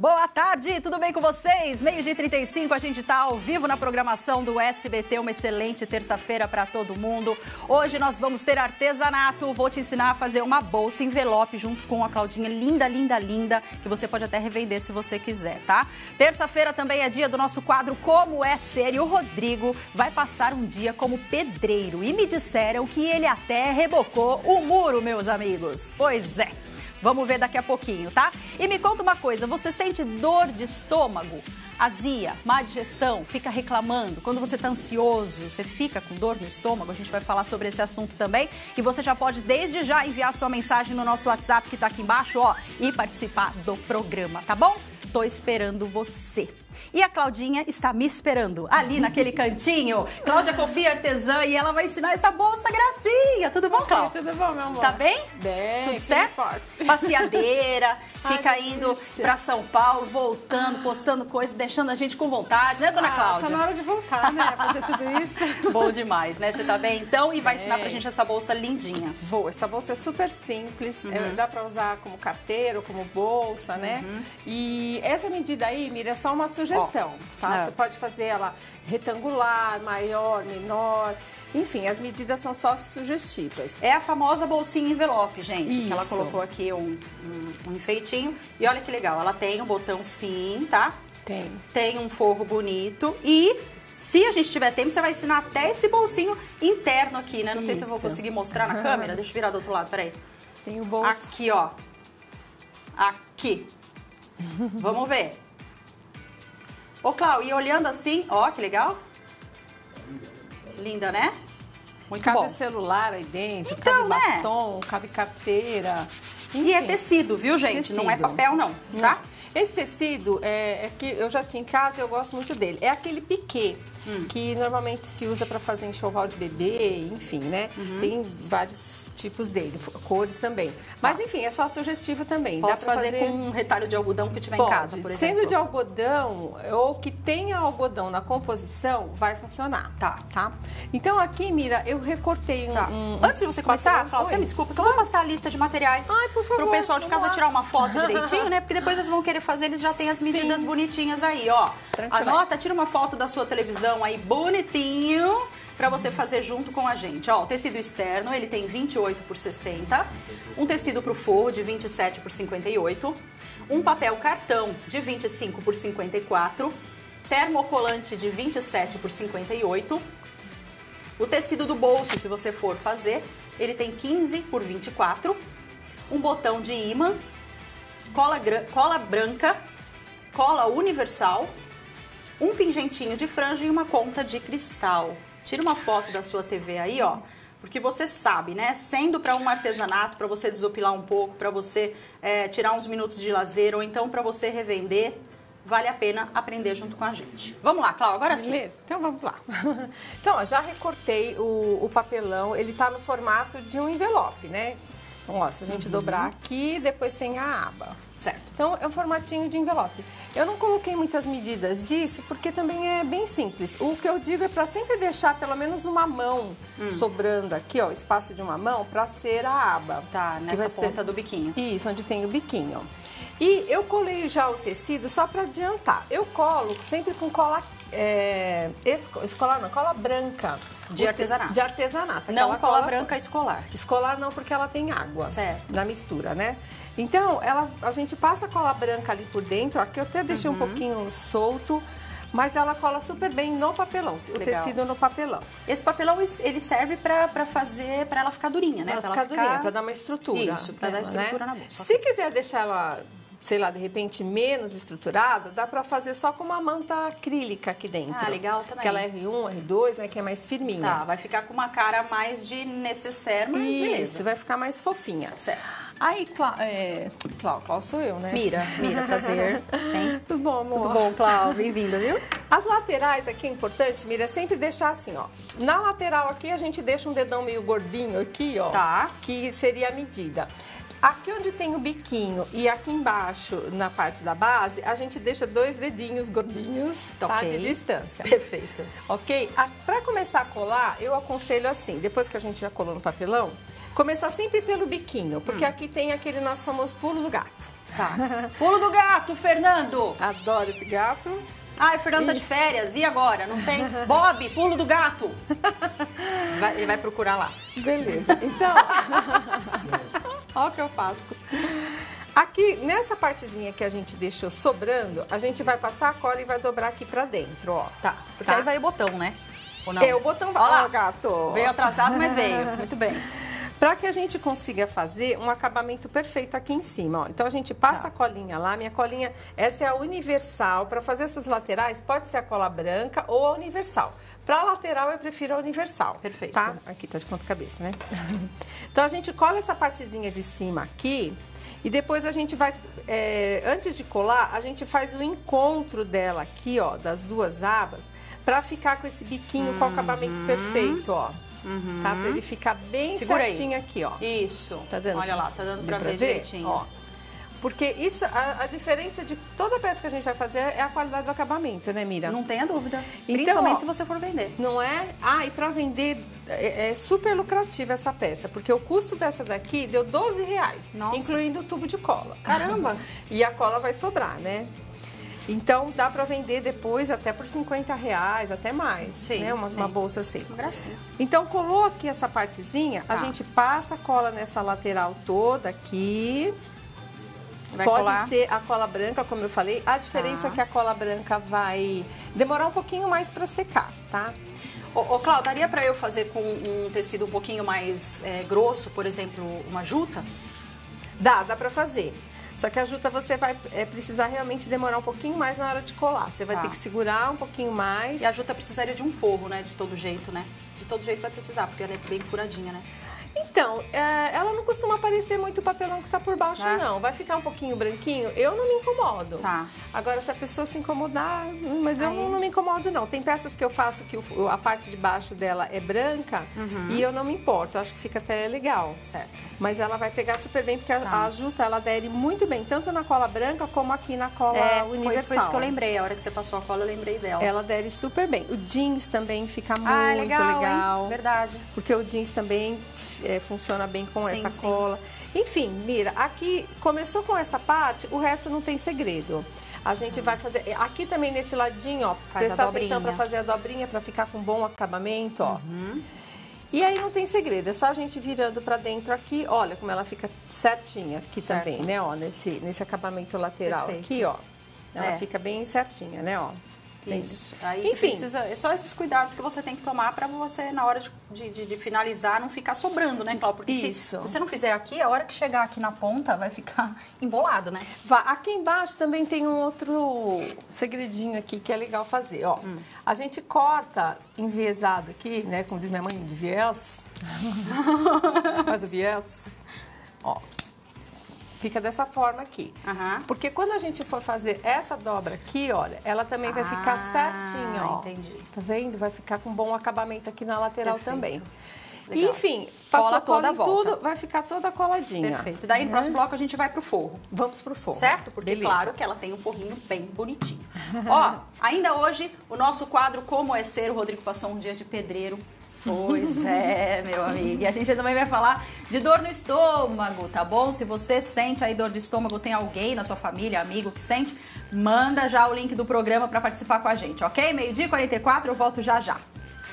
Boa tarde, tudo bem com vocês? 12h35, a gente está ao vivo na programação do SBT, uma excelente terça-feira para todo mundo. Hoje nós vamos ter artesanato, vou te ensinar a fazer uma bolsa envelope junto com a Claudinha, linda, linda, linda, que você pode até revender se você quiser, tá? Terça-feira também é dia do nosso quadro Como é Ser, e o Rodrigo vai passar um dia como pedreiro, e me disseram que ele até rebocou o muro, meus amigos. Pois é. Vamos ver daqui a pouquinho, tá? E me conta uma coisa, você sente dor de estômago, azia, má digestão, fica reclamando? Quando você tá ansioso, você fica com dor no estômago? A gente vai falar sobre esse assunto também. E você já pode desde já enviar sua mensagem no nosso WhatsApp que tá aqui embaixo, ó, e participar do programa, tá bom? Tô esperando você. E a Claudinha está me esperando ali naquele cantinho. Cláudia Confia, artesã, e ela vai ensinar essa bolsa gracinha. Tudo bom, Cláudia? Tudo bom, meu amor? Tá bem? Bem. Tudo certo? Forte. Passeadeira, fica Ai, indo pra São Paulo, voltando, postando coisas, deixando a gente com vontade, né, dona Cláudia? Tá na hora de voltar, né? Fazer tudo isso. Bom demais, né? Você tá bem, então? E vai ensinar pra gente essa bolsa lindinha. Vou. Essa bolsa é super simples. Dá pra usar como carteiro, como bolsa, né? E essa medida aí, Mira, é só uma sugestão, tá? Você pode fazer ela retangular, maior, menor. Enfim, as medidas são só sugestivas. É a famosa bolsinha envelope, gente. Isso. Que ela colocou aqui um enfeitinho. E olha que legal, ela tem um botão sim, tá? Tem. Tem um forro bonito e... Se a gente tiver tempo, você vai ensinar até esse bolsinho interno aqui, né? Não sei se eu vou conseguir mostrar na câmera. Deixa eu virar do outro lado, peraí. Tem o bolso. Aqui, ó. Aqui. Vamos ver. Ô, Clau, e olhando assim, ó, que legal. Linda, né? Muito cabe bom. O celular aí dentro, Então, cabe né? batom, cabe carteira. Enfim. E é tecido, viu, gente? Tecido. Não é papel, não, tá? Esse tecido é que eu já tinha em casa e eu gosto muito dele. É aquele piquê, que normalmente se usa para fazer enxoval de bebê, enfim, né? Tem vários tipos dele, cores também. Mas enfim, é só sugestivo também. Posso Dá pra fazer com um retalho de algodão que tiver em casa, por exemplo. Sendo de algodão ou que tenha algodão na composição, vai funcionar. Tá? Então aqui, Mira, eu recortei Antes de você começar, Cláudia, você me desculpa, só vou passar a lista de materiais. Ai, por favor. Para o pessoal de casa tirar uma foto direitinho, né? Porque depois eles vão querer fazer, eles já têm as medidas bonitinhas aí, ó. Tranquilo. Anota, tira uma foto da sua televisão aí bonitinho para você fazer junto com a gente. Ó, o tecido externo, ele tem 28 por 60, um tecido para o forro de 27 por 58, um papel cartão de 25 por 54, termocolante de 27 por 58, o tecido do bolso, se você for fazer, ele tem 15 por 24, um botão de imã, cola branca, cola universal, um pingentinho de franja e uma conta de cristal. Tira uma foto da sua TV aí, ó, porque você sabe, né? Sendo para um artesanato, para você desopilar um pouco, para você tirar uns minutos de lazer ou então para você revender, vale a pena aprender junto com a gente. Vamos lá, Cláudia, agora sim. Beleza, então vamos lá. Então, ó, já recortei o papelão, ele tá no formato de um envelope, né? Então, ó, se a gente dobrar aqui, depois tem a aba. Certo. Então, é um formatinho de envelope. Eu não coloquei muitas medidas disso, porque também é bem simples. O que eu digo é para sempre deixar pelo menos uma mão sobrando aqui, ó, espaço de uma mão, para ser a aba. Tá, nessa ponta do biquinho. Isso, onde tem o biquinho. E eu colei já o tecido só para adiantar. Eu colo sempre com cola escolar, não, cola branca. De artesanato. De artesanato. Não cola branca escolar. Escolar não, porque ela tem água. Certo. Na mistura, né? Então, a gente passa a cola branca ali por dentro. Aqui eu até deixei um pouquinho solto, mas ela cola super bem no papelão. O tecido no papelão. Esse papelão, ele serve pra fazer, pra ela ficar durinha, né? Pra ela ficar durinha, pra dar uma estrutura. Isso, pra dar estrutura na bolsa. Se quiser deixar ela, sei lá, de repente menos estruturada, dá pra fazer só com uma manta acrílica aqui dentro. Ah, legal também. Aquela R1, R2, né, que é mais firminha. Tá, vai ficar com uma cara mais de necessaire, mas beleza. Isso, vai ficar mais fofinha. Certo. Aí, Clau sou eu, né? Mira, prazer. Bem? Tudo bom, amor? Tudo bom, Clau? Bem-vinda, viu? As laterais aqui é importante, Mira, é sempre deixar assim, ó. Na lateral aqui a gente deixa um dedão meio gordinho aqui, ó. Tá. Que seria a medida. Aqui onde tem o biquinho e aqui embaixo, na parte da base, a gente deixa 2 dedinhos gordinhos, tá? De distância. Perfeito. Ok? Para começar a colar, eu aconselho assim, depois que a gente já colou no papelão, começar sempre pelo biquinho, porque aqui tem aquele nosso famoso pulo do gato. Tá. Pulo do gato, Fernando! Adoro esse gato. Ai, o Fernando tá de férias, e agora? Não tem? Bob, pulo do gato! Ele vai procurar lá. Beleza. Então, olha o que eu faço. Aqui, nessa partezinha que a gente deixou sobrando, a gente vai passar a cola e vai dobrar aqui pra dentro, ó. Tá, porque aí vai o botão, né? Ou não? É, o botão vai... Ó, gato. Veio atrasado, mas veio. Muito bem. Para que a gente consiga fazer um acabamento perfeito aqui em cima, ó. Então a gente passa a colinha lá, minha colinha, essa é a universal. Para fazer essas laterais, pode ser a cola branca ou a universal. Para lateral, eu prefiro a universal. Perfeito. Tá? Aqui tá de ponta cabeça, né? Então a gente cola essa partezinha de cima aqui e depois a gente vai, antes de colar, a gente faz o encontro dela aqui, ó, das 2 abas, para ficar com esse biquinho com o acabamento perfeito, ó. Tá? Pra ele ficar bem certinho aqui, ó. Isso. Tá dando? Olha lá, tá dando pra ver direitinho. Ó. Porque isso, a diferença de toda peça que a gente vai fazer é a qualidade do acabamento, né, Mira? Não tenha dúvida. Então, Principalmente ó, se você for vender. Não é? Ah, e pra vender é super lucrativa essa peça, porque o custo dessa daqui deu R$12, Nossa. Incluindo o tubo de cola. Caramba! E a cola vai sobrar, né? Então, dá pra vender depois até por R$50, até mais. Sim, né? Uma bolsa assim. Uma gracinha. Então, colou aqui essa partezinha, a gente passa a cola nessa lateral toda aqui. Vai Pode colar. ser a cola branca, como eu falei. A diferença é que a cola branca vai demorar um pouquinho mais pra secar, tá? Ô, Cláudia, daria pra eu fazer com um tecido um pouquinho mais grosso, por exemplo, uma juta? Dá pra fazer. Só que a juta você vai precisar realmente demorar um pouquinho mais na hora de colar. Você vai ter que segurar um pouquinho mais. E a juta precisaria de um forro, né? De todo jeito, né? De todo jeito vai precisar, porque ela é bem furadinha, né? Então, ela não costuma aparecer muito o papelão que está por baixo, não. Vai ficar um pouquinho branquinho, eu não me incomodo. Tá. Agora, se a pessoa se incomodar, mas eu não me incomodo, não. Tem peças que eu faço que a parte de baixo dela é branca e eu não me importo. Eu acho que fica até legal. Certo. Mas ela vai pegar super bem, porque a juta, ela adere muito bem, tanto na cola branca como aqui na cola universal. Foi isso que eu lembrei. A hora que você passou a cola, eu lembrei dela. Ela adere super bem. O jeans também fica muito legal. Verdade. Porque o jeans também funciona bem com essa cola. Enfim, Mira, aqui começou com essa parte, o resto não tem segredo. A gente vai fazer, aqui também nesse ladinho, ó, prestar atenção para fazer a dobrinha, para ficar com bom acabamento, ó. E aí não tem segredo, é só a gente virando para dentro aqui, olha como ela fica certinha aqui também, né, ó, nesse acabamento lateral aqui, ó. Ela fica bem certinha, né, ó. Isso. Aí enfim, é só esses cuidados que você tem que tomar para você, na hora de finalizar, não ficar sobrando, né, Cláudia? Porque se você não fizer aqui, a hora que chegar aqui na ponta, vai ficar embolado, né? Aqui embaixo também tem um outro segredinho aqui que é legal fazer, ó. A gente corta enviesado aqui, né, como diz minha mãe, de viés. Faz o viés. Ó. Fica dessa forma aqui. Porque quando a gente for fazer essa dobra aqui, olha, ela também vai ficar certinha, ó. Entendi. Tá vendo? Vai ficar com bom acabamento aqui na lateral também. Legal. Enfim, passou cola em tudo, vai ficar toda coladinha. Perfeito. Daí no próximo bloco a gente vai pro forro. Vamos pro forro. Certo? Porque claro que ela tem um forrinho bem bonitinho. Ó, ainda hoje, o nosso quadro Como é Ser, o Rodrigo passou um dia de pedreiro. Pois é, meu amigo. E a gente também vai falar de dor no estômago, tá bom? Se você sente aí dor de estômago, tem alguém na sua família, amigo que sente, manda já o link do programa para participar com a gente, ok? 12h44, eu volto já já.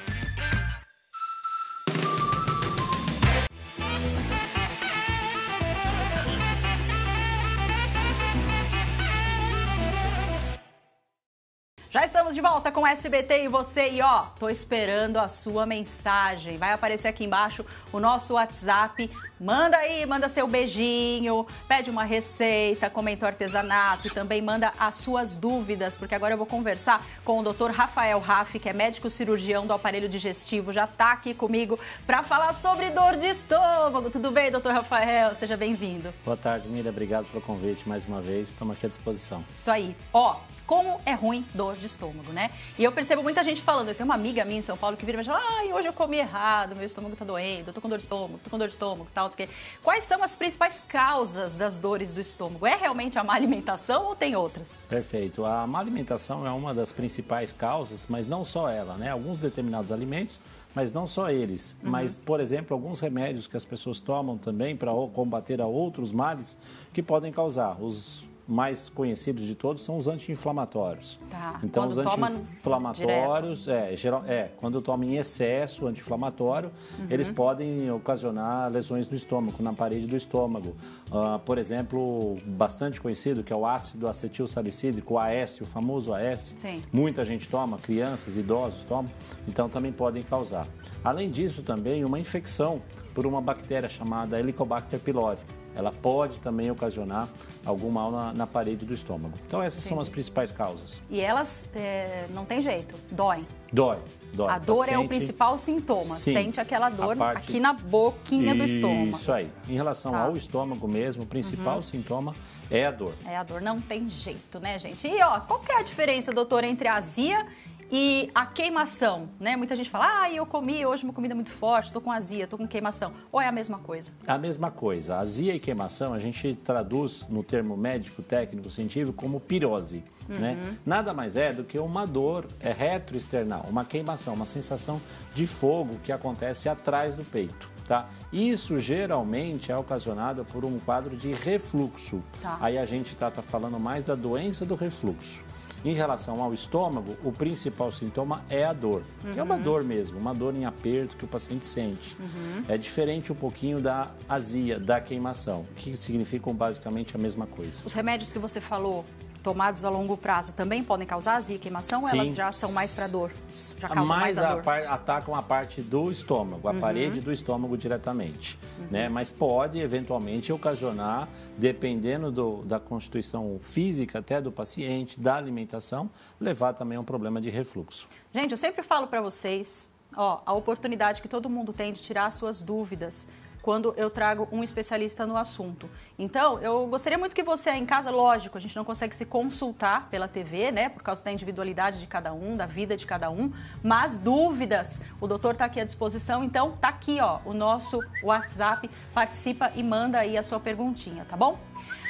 Já estamos de volta com o SBT e você, e ó, tô esperando a sua mensagem. Vai aparecer aqui embaixo o nosso WhatsApp. Manda aí, manda seu beijinho, pede uma receita, comenta o artesanato e também manda as suas dúvidas, porque agora eu vou conversar com o Dr. Rafael Raffi, que é médico cirurgião do aparelho digestivo, já tá aqui comigo para falar sobre dor de estômago. Tudo bem, Dr. Rafael? Seja bem-vindo. Boa tarde, Mira. Obrigado pelo convite mais uma vez. Estamos aqui à disposição. Isso aí. Ó, como é ruim dor de estômago, né? E eu percebo muita gente falando, eu tenho uma amiga minha em São Paulo que vira e fala, ai, hoje eu comi errado, meu estômago tá doendo, eu tô com dor de estômago, tal. tal. Quais são as principais causas das dores do estômago? É realmente a má alimentação ou tem outras? Perfeito. A má alimentação é uma das principais causas, mas não só ela, né? Alguns determinados alimentos, mas não só eles. Mas, por exemplo, alguns remédios que as pessoas tomam também para combater a outros males que podem causar. Os mais conhecidos de todos são os anti-inflamatórios. Tá. Então, quando os anti-inflamatórios, quando toma em excesso anti-inflamatório, eles podem ocasionar lesões no estômago, na parede do estômago. Por exemplo, bastante conhecido, que é o ácido acetil salicílico, o AS, o famoso AS. Sim. Muita gente toma, crianças, idosos tomam, então também podem causar. Além disso, também uma infecção por uma bactéria chamada Helicobacter pylori. Ela pode também ocasionar algum mal na parede do estômago. Então, essas são as principais causas. E elas, não tem jeito, doem. Dói. A dor é o principal sintoma. Sim, sente aquela dor aqui na boquinha do estômago. Isso aí. Em relação ao estômago mesmo, o principal sintoma é a dor. É a dor, não tem jeito, né, gente? E, qual que é a diferença, doutora, entre a azia e a queimação, né? Muita gente fala, eu comi hoje uma comida muito forte, estou com azia, estou com queimação. Ou é a mesma coisa? A mesma coisa. Azia e queimação a gente traduz no termo médico, técnico, científico como pirose. Né? Nada mais é do que uma dor retroesternal, uma queimação, uma sensação de fogo que acontece atrás do peito. Tá? Isso geralmente é ocasionado por um quadro de refluxo. Tá. Aí a gente está falando mais da doença do refluxo. Em relação ao estômago, o principal sintoma é a dor, que é uma dor mesmo, uma dor em aperto que o paciente sente. É diferente um pouquinho da azia, da queimação, que significam basicamente a mesma coisa. Os remédios que você falou, tomados a longo prazo, também podem causar azia e queimação? Ou elas já são mais para dor? Já causam mais a dor? Atacam a parte do estômago, a parede do estômago diretamente. Né? Mas pode, eventualmente, ocasionar, dependendo da constituição física até do paciente, da alimentação, levar também a um problema de refluxo. Gente, eu sempre falo para vocês, a oportunidade que todo mundo tem de tirar as suas dúvidas quando eu trago um especialista no assunto. Então, eu gostaria muito que você em casa, lógico, a gente não consegue se consultar pela TV, né, por causa da individualidade de cada um, da vida de cada um, mas dúvidas, o doutor está aqui à disposição, então tá aqui, o nosso WhatsApp, participa e manda aí a sua perguntinha, tá bom?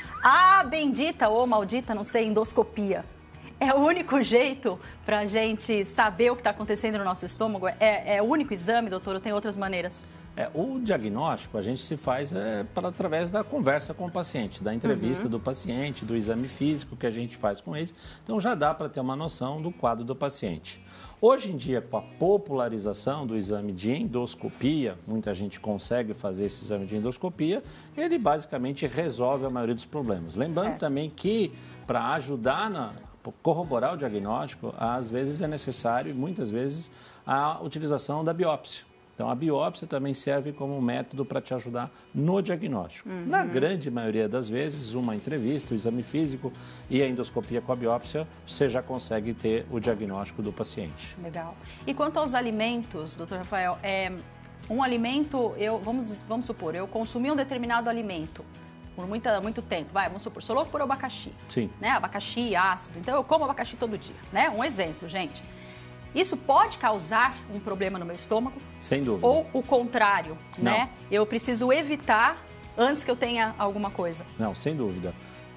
A bendita ou maldita, não sei, endoscopia. É o único jeito para a gente saber o que está acontecendo no nosso estômago? É o único exame, doutor, ou tem outras maneiras? O diagnóstico a gente se faz através da conversa com o paciente, da entrevista do paciente, do exame físico que a gente faz com eles. Então já dá para ter uma noção do quadro do paciente. Hoje em dia, com a popularização do exame de endoscopia, muita gente consegue fazer esse exame de endoscopia, ele basicamente resolve a maioria dos problemas. Lembrando também que para ajudar corroborar o diagnóstico, às vezes é necessário, e muitas vezes, a utilização da biópsia. Então, a biópsia também serve como um método para te ajudar no diagnóstico. Na grande maioria das vezes, uma entrevista, o exame físico e a endoscopia com a biópsia, você já consegue ter o diagnóstico do paciente. Legal. E quanto aos alimentos, doutor Rafael, um alimento, vamos supor, eu consumi um determinado alimento por muito tempo, vamos supor, sou louco por abacaxi. Sim. Né? Abacaxi ácido, então eu como abacaxi todo dia, né? Um exemplo, gente. Isso pode causar um problema no meu estômago? Sem dúvida. Ou o contrário, Não. né? Eu preciso evitar antes que eu tenha alguma coisa. Não, sem dúvida.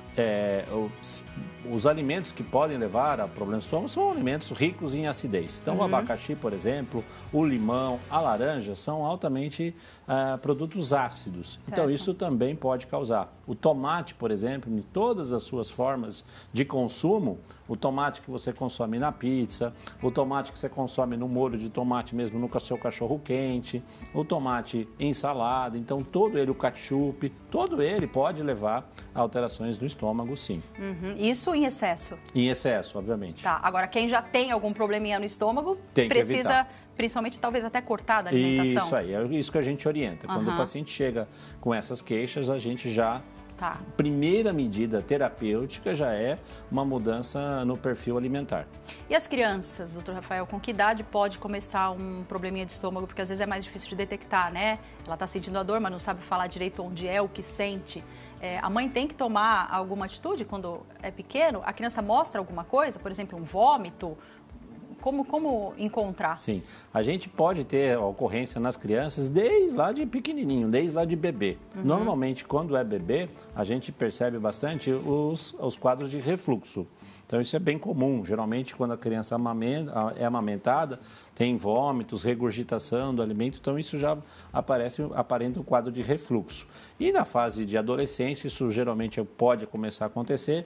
Os alimentos que podem levar a problemas de estômago são alimentos ricos em acidez. Então, o abacaxi, por exemplo, o limão, a laranja são altamente produtos ácidos. Certo. Então, isso também pode causar. O tomate, por exemplo, em todas as suas formas de consumo, o tomate que você consome na pizza, o tomate que você consome no molho de tomate mesmo no seu cachorro quente, o tomate em salada, então todo ele, o ketchup, todo ele pode levar a alterações no estômago, sim. Isso em excesso? Em excesso, obviamente. Tá, agora quem já tem algum probleminha no estômago, tem que precisa, evitar. Principalmente, talvez até cortar da alimentação. Isso aí, é isso que a gente orienta. Quando o paciente chega com essas queixas, a gente já... Tá. Primeira medida terapêutica já é uma mudança no perfil alimentar. E as crianças, doutor Rafael, com que idade pode começar um probleminha de estômago? Porque às vezes é mais difícil de detectar, né? Ela está sentindo a dor, mas não sabe falar direito onde é, o que sente. A mãe tem que tomar alguma atitude quando é pequeno? A criança mostra alguma coisa? Por exemplo, um vômito? Como encontrar? Sim, a gente pode ter ocorrência nas crianças desde lá de pequenininho, desde lá de bebê. Normalmente, quando é bebê, a gente percebe bastante os quadros de refluxo. Então, isso é bem comum. Geralmente, quando a criança é amamentada, tem vômitos, regurgitação do alimento. Então, isso já aparenta um quadro de refluxo. E na fase de adolescência, isso geralmente pode começar a acontecer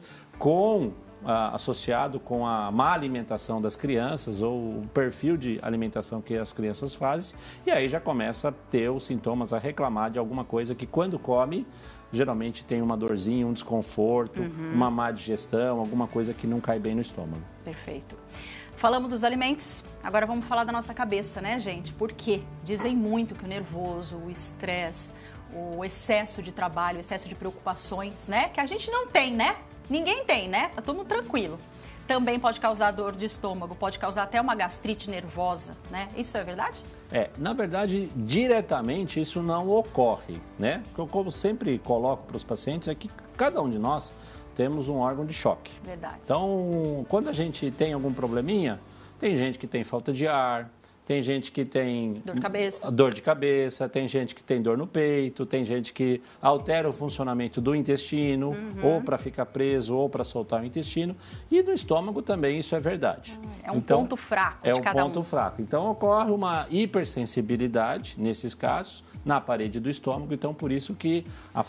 associado com a má alimentação das crianças ou o perfil de alimentação que as crianças fazem. E aí já começa a ter os sintomas, a reclamar de alguma coisa que, quando come, geralmente tem uma dorzinha, um desconforto, uma má digestão, alguma coisa que não cai bem no estômago. Perfeito. Falamos dos alimentos, agora vamos falar da nossa cabeça, né, gente? Por quê? Dizem muito que o nervoso, o estresse, o excesso de trabalho, o excesso de preocupações, né? Que a gente não tem, né? Ninguém tem, né? Tá tudo tranquilo. Também pode causar dor de estômago, pode causar até uma gastrite nervosa, né? Isso é verdade? Na verdade, diretamente isso não ocorre, né? O que eu, como sempre coloco para os pacientes, é que cada um de nós temos um órgão de choque. Verdade. Então, quando a gente tem algum probleminha, tem gente que tem falta de ar, tem gente que tem dor de cabeça, tem gente que tem dor no peito, tem gente que altera o funcionamento do intestino, ou para ficar preso, ou para soltar o intestino. E no estômago também isso é verdade. É um ponto fraco de cada um. É um ponto fraco. Então, ocorre uma hipersensibilidade, nesses casos, na parede do estômago. Então, por isso que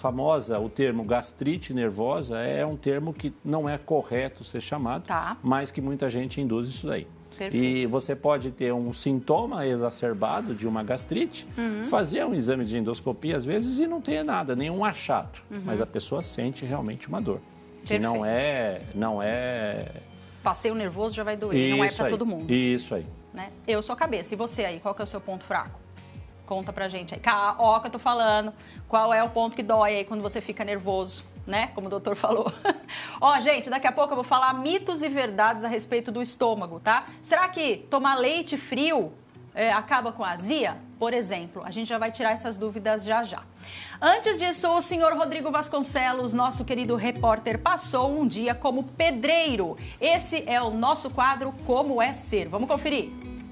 o termo gastrite nervosa é um termo que não é correto ser chamado, mas que muita gente induz isso daí. Perfeito. E você pode ter um sintoma exacerbado de uma gastrite, fazer um exame de endoscopia às vezes e não ter nada, nenhum achado. Mas a pessoa sente realmente uma dor. Que não é... Passeio nervoso já vai doer, não é para todo mundo. Isso aí. Né? Eu sou cabeça. E você aí, qual que é o seu ponto fraco? Conta pra gente aí. Ó, que eu tô falando. Qual é o ponto que dói aí quando você fica nervoso? Né? Como o doutor falou. Ó, gente, daqui a pouco eu vou falar mitos e verdades a respeito do estômago, tá? Será que tomar leite frio acaba com a azia? Por exemplo, a gente já vai tirar essas dúvidas já já. Antes disso, o senhor Rodrigo Vasconcelos, nosso querido repórter, passou um dia como pedreiro. Esse é o nosso quadro Como é Ser. Vamos conferir.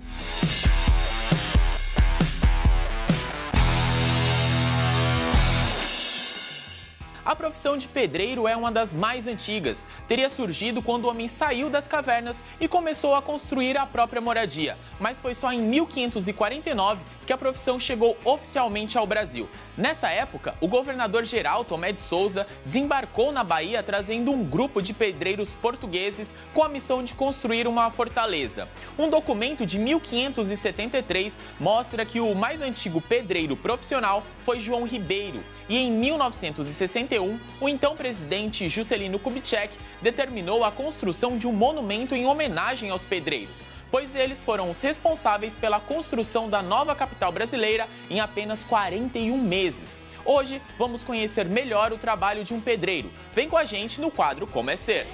A profissão de pedreiro é uma das mais antigas. Teria surgido quando o homem saiu das cavernas e começou a construir a própria moradia. Mas foi só em 1549 que a profissão chegou oficialmente ao Brasil. Nessa época, o governador-geral Tomé de Souza desembarcou na Bahia trazendo um grupo de pedreiros portugueses com a missão de construir uma fortaleza. Um documento de 1573 mostra que o mais antigo pedreiro profissional foi João Ribeiro. E em 1961, o então presidente Juscelino Kubitschek determinou a construção de um monumento em homenagem aos pedreiros, pois eles foram os responsáveis pela construção da nova capital brasileira em apenas 41 meses. Hoje, vamos conhecer melhor o trabalho de um pedreiro. Vem com a gente no quadro Como é Ser.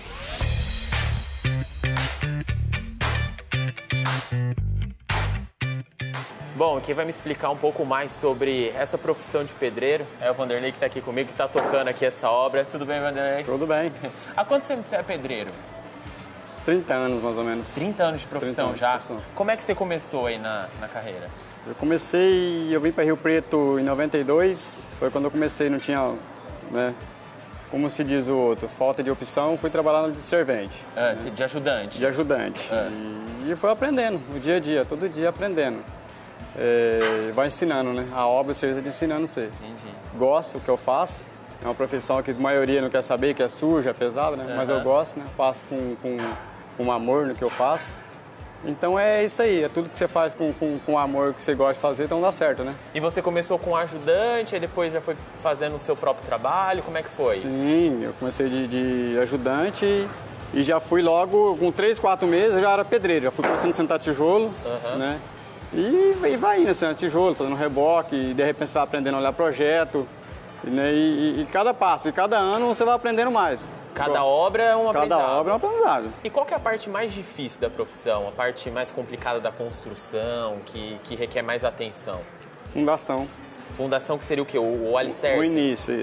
Bom, quem vai me explicar um pouco mais sobre essa profissão de pedreiro é o Vanderlei, que está aqui comigo, que está tocando aqui essa obra. Tudo bem, Vanderlei? Tudo bem. Há quanto tempo você é pedreiro? 30 anos, mais ou menos. 30 anos de profissão anos já? de profissão. Como é que você começou aí na carreira? Eu vim para Rio Preto em 92, foi quando eu comecei, não tinha, né, como se diz o outro, falta de opção, fui trabalhar de servente. De ajudante? De ajudante. E foi aprendendo, o dia a dia, todo dia aprendendo. Vai ensinando, né? A obra, o serviço de ensinando você. Entendi. Gosto do que eu faço, é uma profissão que a maioria não quer saber, que é suja, é pesada, né? Mas eu gosto, né? Faço com amor no que eu faço. Então é isso aí, é tudo que você faz com amor que você gosta de fazer, então dá certo, né? E você começou com ajudante, aí depois já foi fazendo o seu próprio trabalho, como é que foi? Sim, eu comecei de ajudante e já fui logo, com 3, 4 meses, eu já era pedreiro, já fui começando a sentar tijolo, né? E vai indo, assim, tijolo, fazendo reboque, e de repente você vai aprendendo a olhar projeto, né? E cada passo, e cada ano você vai aprendendo mais. Cada obra é um aprendizado. Cada obra é um aprendizado. E qual que é a parte mais difícil da profissão, a parte mais complicada da construção, que requer mais atenção? Fundação. Fundação que seria o quê? O alicerce? O início, isso.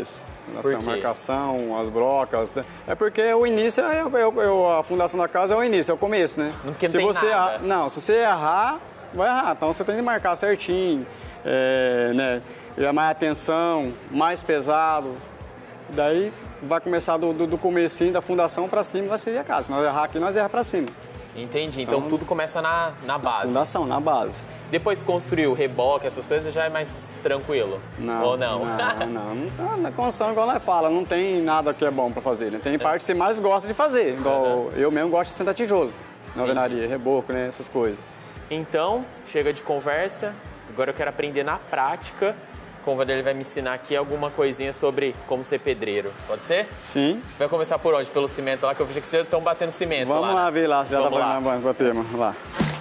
Fundação, marcação, as brocas. É porque o início, a fundação da casa é o início, é o começo, né? Porque não tem nada. Não, se você errar, vai errar. Então você tem que marcar certinho, né? Mais atenção, mais pesado. Daí vai começar do comecinho da fundação para cima, vai ser a casa. Se nós errar aqui, nós errar para cima. Entendi. Então tudo começa na base. Fundação, na base. Depois que construiu reboque, essas coisas, já é mais tranquilo? Não. Ou não? Não. Na construção, igual nós fala, não tem nada que é bom para fazer, né? Tem parte que você mais gosta de fazer. Igual eu mesmo gosto de sentar tijolo. Na alvenaria, reboco, né? Essas coisas. Então, chega de conversa. Agora eu quero aprender na prática. O Vanderlei vai me ensinar aqui alguma coisinha sobre como ser pedreiro. Pode ser? Sim. Vai começar por onde? Pelo cimento lá, que eu vejo que vocês já estão batendo cimento. Vamos lá ver lá, se já dá pra bater, vamos lá.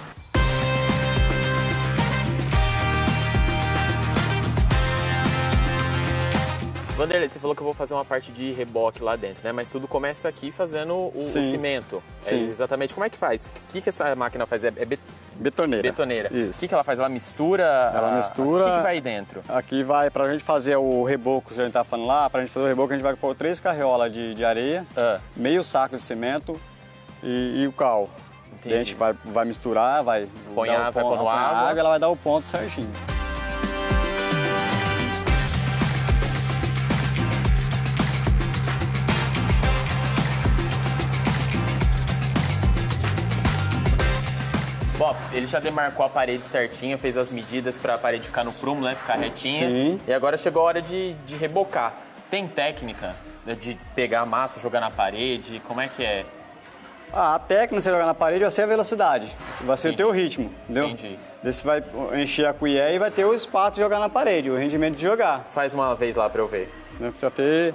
Vanderlei, você falou que eu vou fazer uma parte de reboque lá dentro, né? Mas tudo começa aqui fazendo o cimento. Sim. Exatamente. Como é que faz? O que essa máquina faz? Betoneira. Betoneira. Isso. O que ela faz? Ela mistura? Ela mistura. O que vai aí dentro? Aqui vai, pra gente fazer o reboco, que a gente tá falando lá, pra gente fazer o reboco, a gente vai pôr 3 carriolas de areia, meio saco de cimento e o cal. Entendi. A gente vai misturar, vai pôr no água e ela vai dar o ponto certinho. Bom, ele já demarcou a parede certinha, fez as medidas para a parede ficar no prumo, né? Ficar retinha. Sim. E agora chegou a hora de rebocar. Tem técnica de pegar a massa, jogar na parede? Como é que é? A técnica de você jogar na parede vai ser a velocidade, vai ser o teu ritmo, entendeu? Entendi. Daí você vai encher a colher e vai ter o espaço de jogar na parede, o rendimento de jogar. Faz uma vez lá para eu ver. Não precisa ter...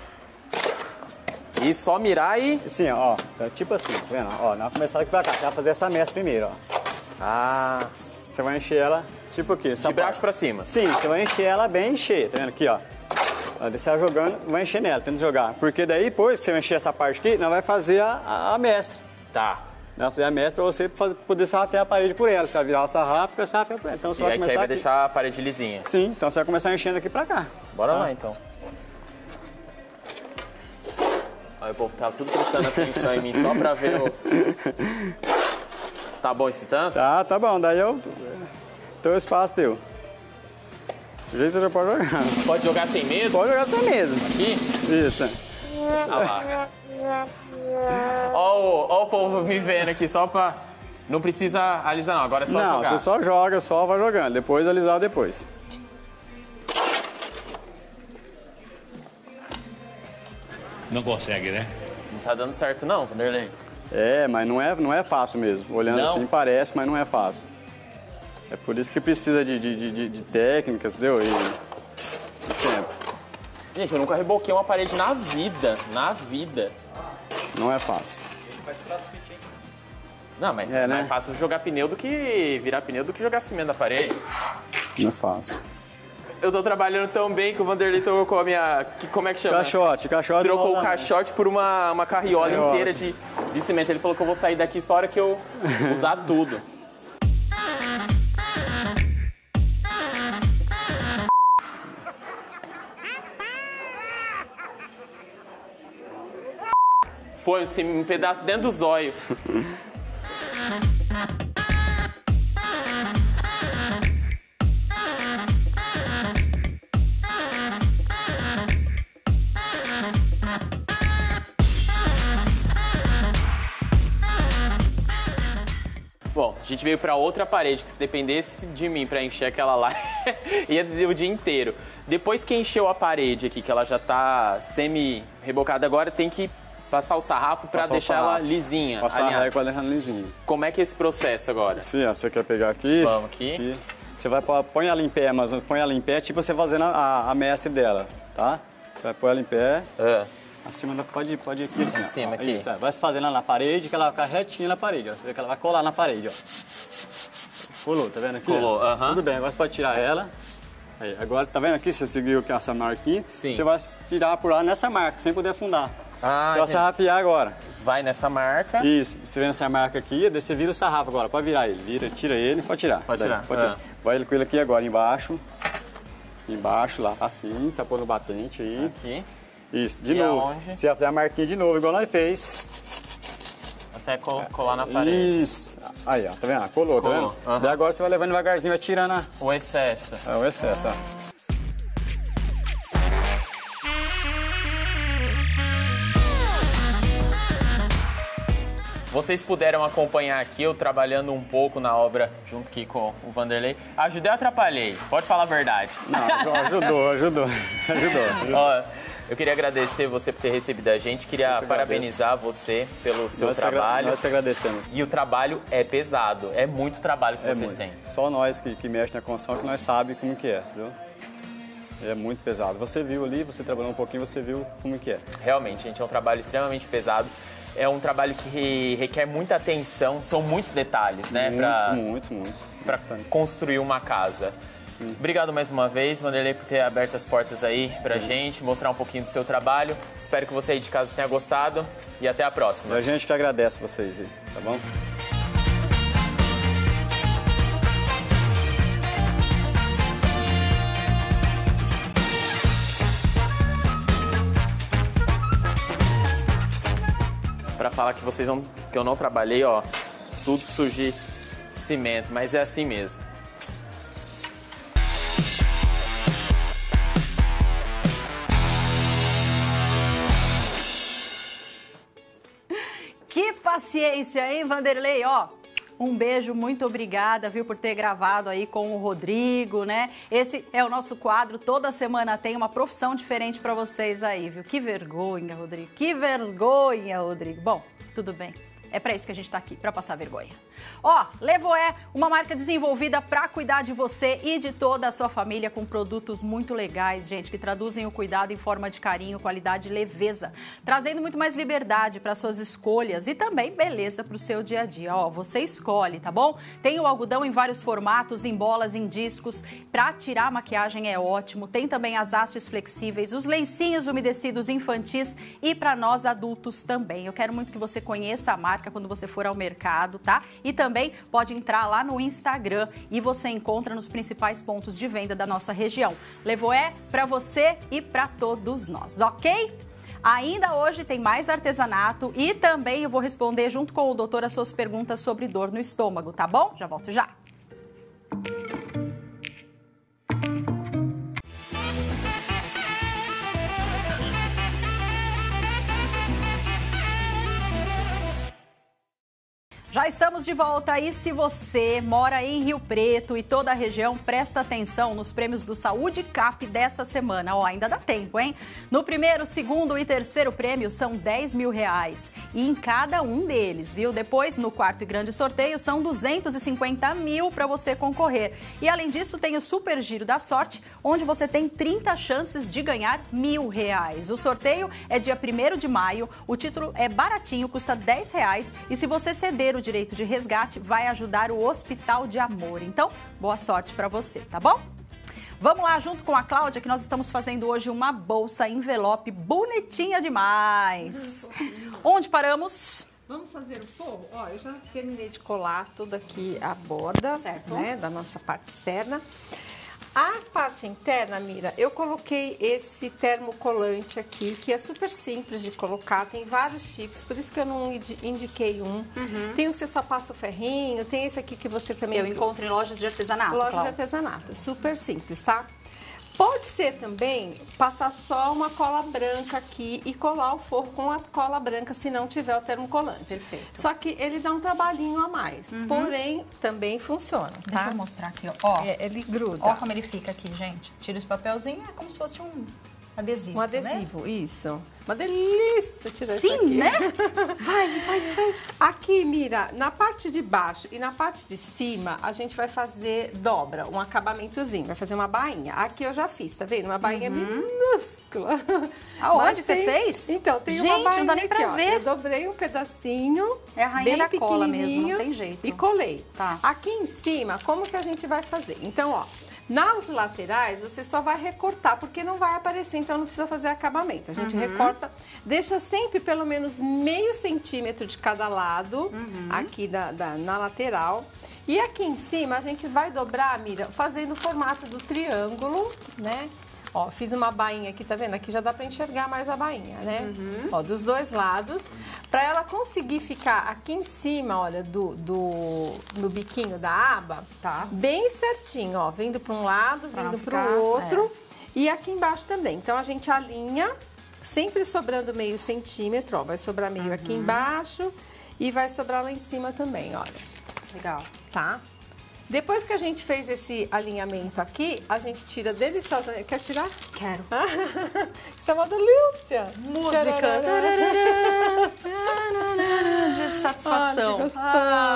E só mirar e... Assim, ó, tipo assim, tá vendo? Ó, nós vamos começar aqui pra cá, você vai fazer essa mestra primeiro, ó. Ah... Você vai encher ela, tipo aqui. De baixo pra cima? Sim, você vai encher ela bem encher, tá vendo aqui, ó. Daí você vai jogando, vai encher nela, tenta jogar. Porque daí, depois que você encher essa parte aqui, nós vai fazer a mestra. Tá. Nós vamos fazer a mestra pra você poder sarrafear a parede por ela. Você vai virar o sarrafo e sarrafear por ela. Então você vai começar aí vai aqui. deixar a parede lisinha? Sim, então você vai começar enchendo aqui pra cá. Bora lá, então. Olha, o povo tá tudo prestando atenção em mim só pra ver o... Tá bom esse tanto? Tá bom. Daí teu espaço teu. Do jeito que você já pode jogar. Pode jogar sem medo? Pode jogar sem medo. Aqui? Isso. Ah lá. Ó o povo me vendo aqui, só pra... Não precisa alisar não, agora é só jogar. Não, você só joga, só vai jogando. Depois alisar depois. Não consegue, né? Não tá dando certo não, Vanderlei? Mas não é fácil mesmo. Olhando assim parece, mas não é fácil. É por isso que precisa de técnicas, entendeu? E de tempo. Gente, eu nunca reboquei uma parede na vida. Na vida. Não é fácil. Não, mas é mais fácil jogar pneu do que virar pneu do que jogar cimento na parede. Não é fácil. Eu tô trabalhando tão bem que o Vanderlei trocou a minha... Como é que chama? Caixote. Trocou o caixote por uma carriola inteira de cimento. Ele falou que eu vou sair daqui só a hora que eu usar tudo. Foi um pedaço dentro do zóio. Bom, a gente veio para outra parede, que se dependesse de mim para encher aquela lá, ia o dia inteiro. Depois que encheu a parede aqui, que ela já tá semi-rebocada agora, tem que passar o sarrafo para deixar ela lisinha. Passar a régua para deixar lisinha. Como é que é esse processo agora? Sim, você quer pegar aqui? Vamos aqui. Você vai põe ela em pé, mas põe ela em pé, tipo você fazendo a mestre dela, tá? Você vai pôr ela em pé. Acima pode ir aqui assim. Em cima aqui. Isso, vai se fazendo ela na parede, que ela vai ficar retinha na parede, ó. Você vê que ela vai colar na parede, ó. Colou, tá vendo aqui? Colou, Tudo bem, agora você pode tirar ela. Aí, agora, tá vendo aqui? Você seguiu aqui essa marquinha. Sim. Você vai tirar por lá nessa marca, sem poder afundar. Você vai sarrafear agora. Vai nessa marca. Isso, você vê nessa marca aqui, daí você vira o sarrafo agora. Pode virar ele, tira ele, pode tirar. Pode tirar. Vai com ele aqui agora, embaixo. Embaixo, lá, assim, você põe no batente aí. Aqui. Isso, de E novo. aonde? Você vai fazer a marquinha de novo, igual nós fez. Até colar na parede. Isso. Aí, ó, tá vendo? Colou, tá Colou. vendo? Aham. Daí agora você vai levando devagarzinho, vai tirando O excesso. o excesso, ó. Vocês puderam acompanhar aqui eu trabalhando um pouco na obra junto aqui com o Vanderlei. Ajudei ou atrapalhei? Pode falar a verdade. Não, ajudou. Ó, eu queria agradecer você por ter recebido a gente. Queria parabenizar você pelo seu trabalho. Nós que agradecemos. E o trabalho é pesado. É muito trabalho que vocês têm. Só nós que mexe na construção que nós sabemos como que é, entendeu? É muito pesado. Você viu ali, você trabalhou um pouquinho, você viu como que é. Realmente, gente, é um trabalho extremamente pesado. É um trabalho que requer muita atenção, são muitos detalhes, né? Muitos. Para construir uma casa. Sim. Obrigado mais uma vez, Vanderlei, por ter aberto as portas aí pra gente, mostrar um pouquinho do seu trabalho. Espero que você aí de casa tenha gostado e até a próxima. É a gente que agradece vocês aí, tá bom? Pra falar que que eu não trabalhei, ó, tudo sujo de cimento, mas é assim mesmo. Que paciência, hein, Vanderlei? Ó, um beijo, muito obrigada, viu, por ter gravado aí com o Rodrigo, né? Esse é o nosso quadro, toda semana tem uma profissão diferente pra vocês aí, viu? Que vergonha, Rodrigo, que vergonha, Rodrigo. Bom, tudo bem. É pra isso que a gente tá aqui, pra passar vergonha. Ó, Levoé, uma marca desenvolvida pra cuidar de você e de toda a sua família com produtos muito legais, gente, que traduzem o cuidado em forma de carinho, qualidade e leveza, trazendo muito mais liberdade para suas escolhas e também beleza pro seu dia a dia. Ó, você escolhe, tá bom? Tem o algodão em vários formatos, em bolas, em discos, pra tirar a maquiagem é ótimo. Tem também as hastes flexíveis, os lencinhos umedecidos infantis e pra nós adultos também. Eu quero muito que você conheça a marca quando você for ao mercado, tá? E também pode entrar lá no Instagram e você encontra nos principais pontos de venda da nossa região. Levoé para você e para todos nós, ok? Ainda hoje tem mais artesanato e também eu vou responder junto com o doutor as suas perguntas sobre dor no estômago, tá bom? Já volto já. Já estamos de volta e se você mora em Rio Preto e toda a região, presta atenção nos prêmios do Saúde Cap dessa semana. Ó, ainda dá tempo, hein? No primeiro, segundo e terceiro prêmio são R$10 mil e em cada um deles, viu? Depois, no quarto e grande sorteio, são 250 mil para você concorrer. E além disso, tem o Super Giro da Sorte, onde você tem 30 chances de ganhar R$1.000. O sorteio é dia 1º de maio, o título é baratinho, custa R$10 e se você ceder o direito de resgate, vai ajudar o Hospital de Amor. Então, boa sorte para você, tá bom? Vamos lá, junto com a Cláudia, que nós estamos fazendo hoje uma bolsa envelope bonitinha demais. Onde paramos? Vamos fazer o forro? Ó, eu já terminei de colar tudo aqui a borda, certo, né, da nossa parte externa. A parte interna, Mira, eu coloquei esse termocolante aqui, que é super simples de colocar, tem vários tipos, por isso que eu não indiquei um. Tem um que você só passa o ferrinho, tem esse aqui que você também... Eu encontro em lojas de artesanato, Loja Cláudia. de artesanato, super simples, tá? Pode ser também passar só uma cola branca aqui e colar o forro com a cola branca se não tiver o termocolante. Perfeito. Só que ele dá um trabalhinho a mais, porém também funciona, tá? Deixa eu mostrar aqui, ó. Ele gruda. Ó como ele fica aqui, gente. Tira esse papelzinho, é como se fosse um adesivo. Um adesivo, isso. Uma delícia tirar isso Sim, aqui. né? Vai. Aqui, Mira, na parte de baixo e na parte de cima, a gente vai fazer dobra, um acabamentozinho, vai fazer uma bainha. Aqui eu já fiz, tá vendo? Uma bainha minúscula. Aonde que você fez? Então, tem Gente, uma bainha não dá nem aqui, pra ó. ver. Eu dobrei um pedacinho, É a rainha bem da cola mesmo, pequenininho, não tem jeito. e colei. Tá. Aqui em cima, como que a gente vai fazer? Então, ó, nas laterais, você só vai recortar, porque não vai aparecer, então não precisa fazer acabamento. A gente recorta, deixa sempre pelo menos meio centímetro de cada lado, aqui na lateral. E aqui em cima, a gente vai dobrar, Mira, fazendo o formato do triângulo, né? Ó, fiz uma bainha aqui, tá vendo? Aqui já dá pra enxergar mais a bainha, né? Ó, dos dois lados. Pra ela conseguir ficar aqui em cima, olha, no biquinho da aba, Tá. bem certinho, ó. Vindo pra um lado, vindo pro outro. E aqui embaixo também. Então, a gente alinha, sempre sobrando meio centímetro, ó. Vai sobrar meio aqui embaixo e vai sobrar lá em cima também, olha. Legal. Tá? Depois que a gente fez esse alinhamento aqui, a gente tira deliciosamente. Quer tirar? Quero. Isso é uma delícia! Música. De satisfação. Olha, que gostoso!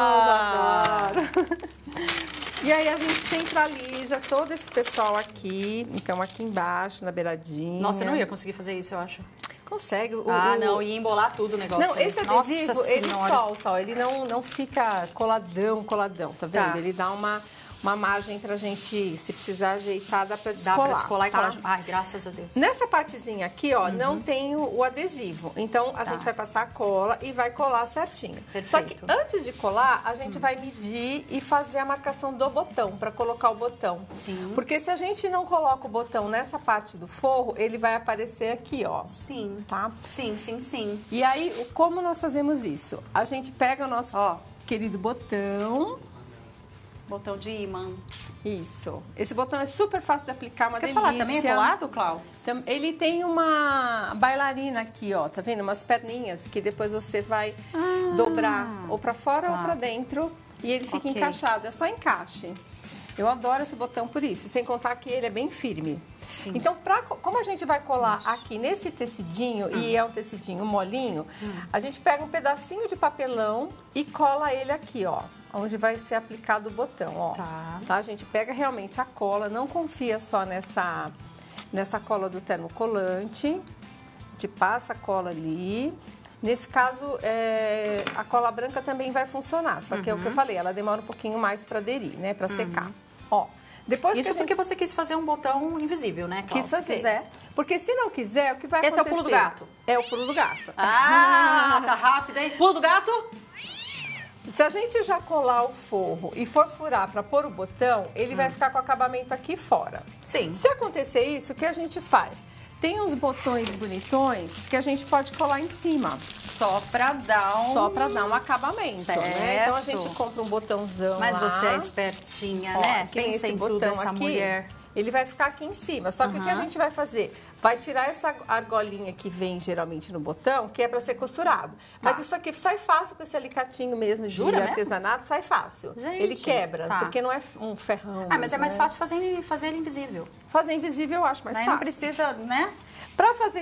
Adoro! E aí a gente centraliza todo esse pessoal aqui. Então, aqui embaixo, na beiradinha. Nossa, eu não ia conseguir fazer isso, eu acho. Consegue. Não, ia embolar tudo o negócio. Não, esse adesivo, ele solta, ó. Ele não fica coladão, tá vendo? Tá. Ele dá uma margem pra gente, se precisar ajeitar, dá pra descolar. Dá pra descolar tá? e colar. Ai, graças a Deus. Nessa partezinha aqui, ó, não tem o adesivo. Então, a gente vai passar a cola e vai colar certinho. Perfeito. Só que antes de colar, a gente vai medir e fazer a marcação do botão, pra colocar o botão. Sim. Porque se a gente não coloca o botão nessa parte do forro, ele vai aparecer aqui, ó. Sim. Tá? Sim. E aí, como nós fazemos isso? A gente pega o nosso querido botão. Botão de imã. Isso. Esse botão é super fácil de aplicar, uma Você quer delícia. falar também é colado, Clau? Ele tem uma bailarina aqui, ó, tá vendo? Umas perninhas que depois você vai dobrar ou pra fora ou pra dentro e ele fica encaixado. É só encaixe. Eu adoro esse botão por isso, sem contar que ele é bem firme. Sim. Então, como a gente vai colar aqui nesse tecidinho, e é um tecidinho molinho, a gente pega um pedacinho de papelão e cola ele aqui, ó, onde vai ser aplicado o botão, ó. Tá? A gente pega realmente a cola, não confia só nessa cola do termocolante. A gente passa a cola ali. Nesse caso, a cola branca também vai funcionar, só que é o que eu falei, ela demora um pouquinho mais para aderir, né, para secar. Ó. Depois Isso porque você quis fazer um botão invisível, né, Clau? Quis fazer. Se quiser. Porque se não quiser, o que vai Esse acontecer? é o pulo do gato. É o pulo do gato. Ah, tá rápido, hein? Pulo do gato? Se a gente já colar o forro e for furar para pôr o botão, ele vai ficar com o acabamento aqui fora. Sim. Se acontecer isso, o que a gente faz? Tem uns botões bonitões que a gente pode colar em cima. Só pra dar um acabamento, certo. né? Então a gente compra um botãozão Mas lá. você é espertinha, Ó, né? tem Pensa esse em tudo, botão essa aqui, mulher. ele vai ficar aqui em cima. Só que o que a gente vai fazer? Vai tirar essa argolinha que vem geralmente no botão, que é para ser costurado. Mas isso aqui sai fácil com esse alicatinho mesmo de artesanato, sai fácil. Gente, ele quebra, porque não é um ferrão. Ah, mas é mais né? fácil fazer ele invisível. Fazer invisível eu acho mais Aí fácil. não precisa, né? Para fazer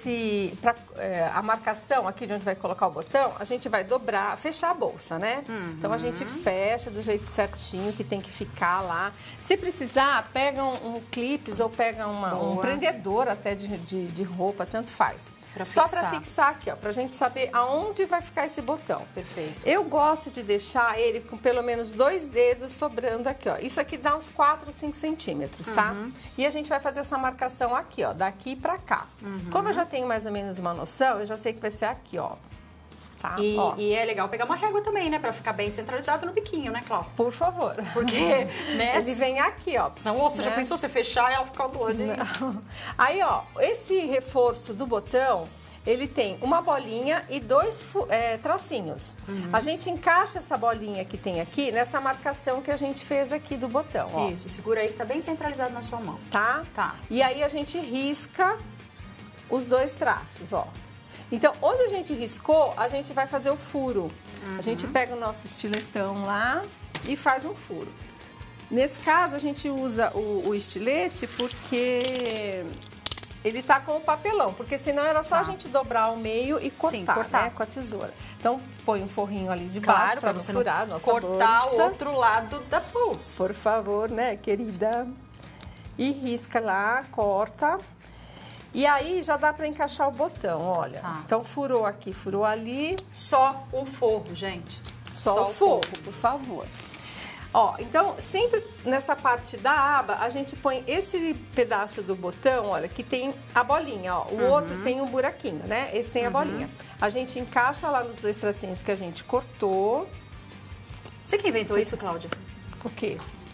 a marcação aqui de onde vai colocar o botão, a gente vai dobrar, fechar a bolsa, né? Então a gente fecha do jeito certinho que tem que ficar lá. Se precisar, pega um clips ou pega um prendedor até de roupa, tanto faz. Só para fixar aqui, ó, pra gente saber aonde vai ficar esse botão. Perfeito. Eu gosto de deixar ele com pelo menos 2 dedos sobrando aqui, ó. Isso aqui dá uns 4, 5 centímetros, tá? E a gente vai fazer essa marcação aqui, ó, daqui pra cá. Como eu já tenho mais ou menos uma noção, eu já sei que vai ser aqui, ó. Tá? E é legal pegar uma régua também, né? Pra ficar bem centralizado no biquinho, né, Cláudia? Por favor. Porque, né? Ele vem aqui, ó. Nossa, já pensou você fechar e ela ficar do lado? Aí, ó, esse reforço do botão, ele tem uma bolinha e 2 tracinhos. A gente encaixa essa bolinha que tem aqui nessa marcação que a gente fez aqui do botão, ó. Isso, segura aí que tá bem centralizado na sua mão. Tá? Tá. E aí a gente risca os 2 traços, ó. Então, onde a gente riscou, a gente vai fazer o furo. A gente pega o nosso estiletão lá e faz um furo. Nesse caso, a gente usa o estilete porque ele tá com o papelão. Porque senão era só a gente dobrar ao meio e cortar, Sim, cortar. né, com a tesoura. Então, põe um forrinho ali de baixo Claro, para pra você furar a não nossa cortar bolsa. o outro lado da bolsa. Por favor, né, querida? E risca lá, corta. E aí já dá para encaixar o botão, olha. Tá. Então furou aqui, furou ali. Só o forro, gente. Só o forro, por favor. Ó, então sempre nessa parte da aba, a gente põe esse pedaço do botão, olha, que tem a bolinha, ó. O outro tem um buraquinho, né? Esse tem a bolinha. A gente encaixa lá nos 2 tracinhos que a gente cortou. Você que inventou isso, Cláudia? O quê?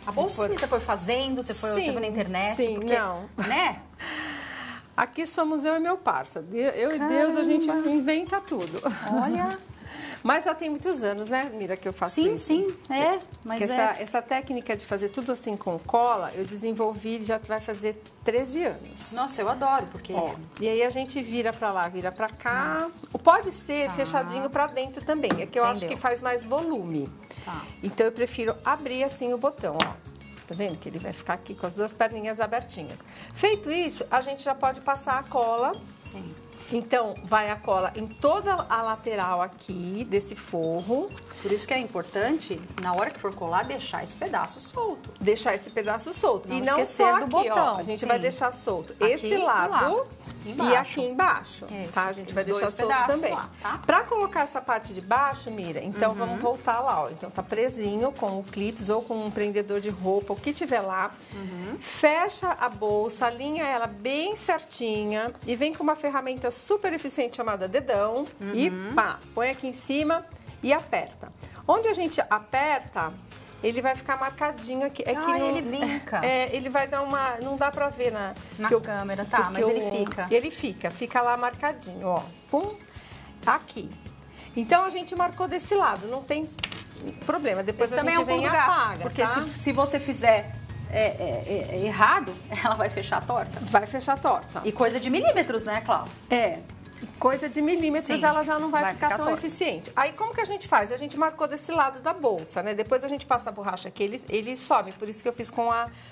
A bolsinha você foi fazendo, você foi na internet? Sim, porque, não. Né? Aqui somos eu e meu parça. Eu e Deus, a gente inventa tudo. Olha... Mas já tem muitos anos, né, Mira, que eu faço isso. Sim, mas essa técnica de fazer tudo assim com cola, eu desenvolvi, já vai fazer 13 anos. Nossa, eu adoro, porque... Ó, e aí a gente vira pra lá, vira pra cá. Pode ser fechadinho pra dentro também, é que eu acho que faz mais volume. Tá. Então eu prefiro abrir assim o botão, ó. Tá vendo que ele vai ficar aqui com as duas perninhas abertinhas. Feito isso, a gente já pode passar a cola. Sim. Então, vai a cola em toda a lateral aqui desse forro. Por isso que é importante, na hora que for colar, deixar esse pedaço solto. Deixar esse pedaço solto. Não e não esquecer só do aqui, botão. ó. A gente Sim. vai deixar solto Aqui esse lado e aqui embaixo. Isso, tá? A gente os vai deixar dois solto pedaços também. lá, tá? Pra colocar essa parte de baixo, Mira, então vamos voltar lá, ó. Então tá presinho com o clips ou com um prendedor de roupa, o que tiver lá. Fecha a bolsa, alinha ela bem certinha e vem com uma ferramenta super eficiente chamada dedão e pá, põe aqui em cima e aperta. Onde a gente aperta, ele vai ficar marcadinho aqui. É que não, ele vinca. Ele vai dar uma... Não dá pra ver na câmera, tá, mas ele fica. Ele fica lá marcadinho, ó. Pum, aqui. Então, a gente marcou desse lado, não tem problema. Depois Esse a também gente é um vem e lugar, apaga, porque tá? se você fizer errado, ela vai fechar torta. Vai fechar torta. E coisa de milímetros, né, Cláudia? Coisa de milímetros, Sim, ela já não vai ficar tão torta. eficiente. Aí, como que a gente faz? A gente marcou desse lado da bolsa, né? Depois a gente passa a borracha aqui, ele sobe. Por isso que eu fiz com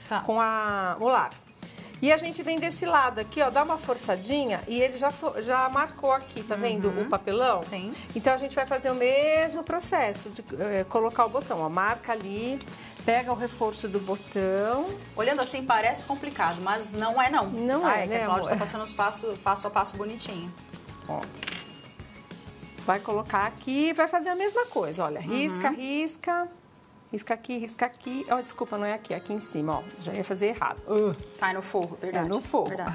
o lápis. E a gente vem desse lado aqui, ó, dá uma forçadinha e ele já marcou aqui, tá vendo o papelão? Sim. Então, a gente vai fazer o mesmo processo de colocar o botão, ó. Marca ali, pega o reforço do botão. Olhando assim parece complicado, mas não é não. Não é, que né, a Cláudia amor? tá passando os passo a passo bonitinho. Ó. Vai colocar aqui, vai fazer a mesma coisa, olha, risca, risca, risca aqui, ó, desculpa, não é aqui, é aqui em cima, ó, já ia fazer errado. Tá no forro, verdade. É no forro. Verdade.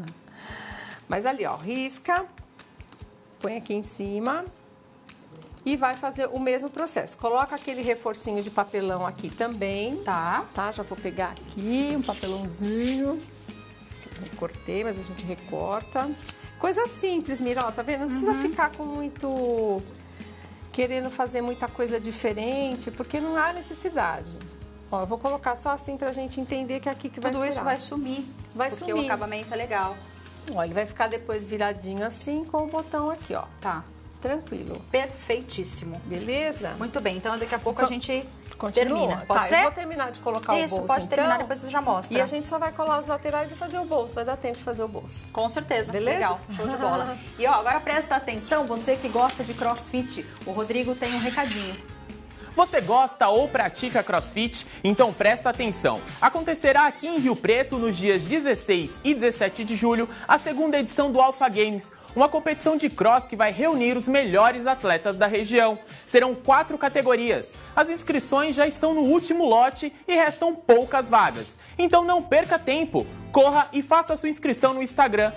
Mas ali, ó, risca, põe aqui em cima e vai fazer o mesmo processo. Coloca aquele reforcinho de papelão aqui também, tá? Já vou pegar aqui um papelãozinho, que eu cortei, mas a gente recorta. Coisa simples, Mira, ó, tá vendo? Não precisa ficar com muito... querendo fazer muita coisa diferente, porque não há necessidade. Ó, eu vou colocar só assim pra gente entender que é aqui que vai Tudo furar. isso vai sumir. Vai porque sumir. o acabamento é legal. Ó, ele vai ficar depois viradinho assim com o botão aqui, ó. Tá. Tranquilo. Perfeitíssimo. Beleza? Muito bem, então daqui a pouco a gente Continua. termina. Pode Tá, ser? eu vou terminar de colocar o Isso, bolso, pode terminar, então. depois você já mostra. E a gente só vai colar os laterais e fazer o bolso. Vai dar tempo de fazer o bolso. Com certeza. Beleza? Legal, show de bola. E ó, agora presta atenção, você que gosta de crossfit, o Rodrigo tem um recadinho. Você gosta ou pratica CrossFit? Então presta atenção. Acontecerá aqui em Rio Preto, nos dias 16 e 17 de julho, a segunda edição do Alpha Games, uma competição de cross que vai reunir os melhores atletas da região. Serão 4 categorias. As inscrições já estão no último lote e restam poucas vagas. Então não perca tempo. Corra e faça a sua inscrição no Instagram,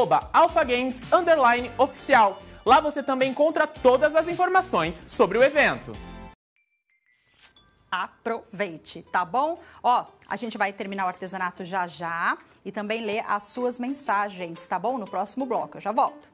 @alphagames_oficial. Lá você também encontra todas as informações sobre o evento. Aproveite, tá bom? Ó, a gente vai terminar o artesanato já já e também ler as suas mensagens, tá bom? No próximo bloco, eu já volto.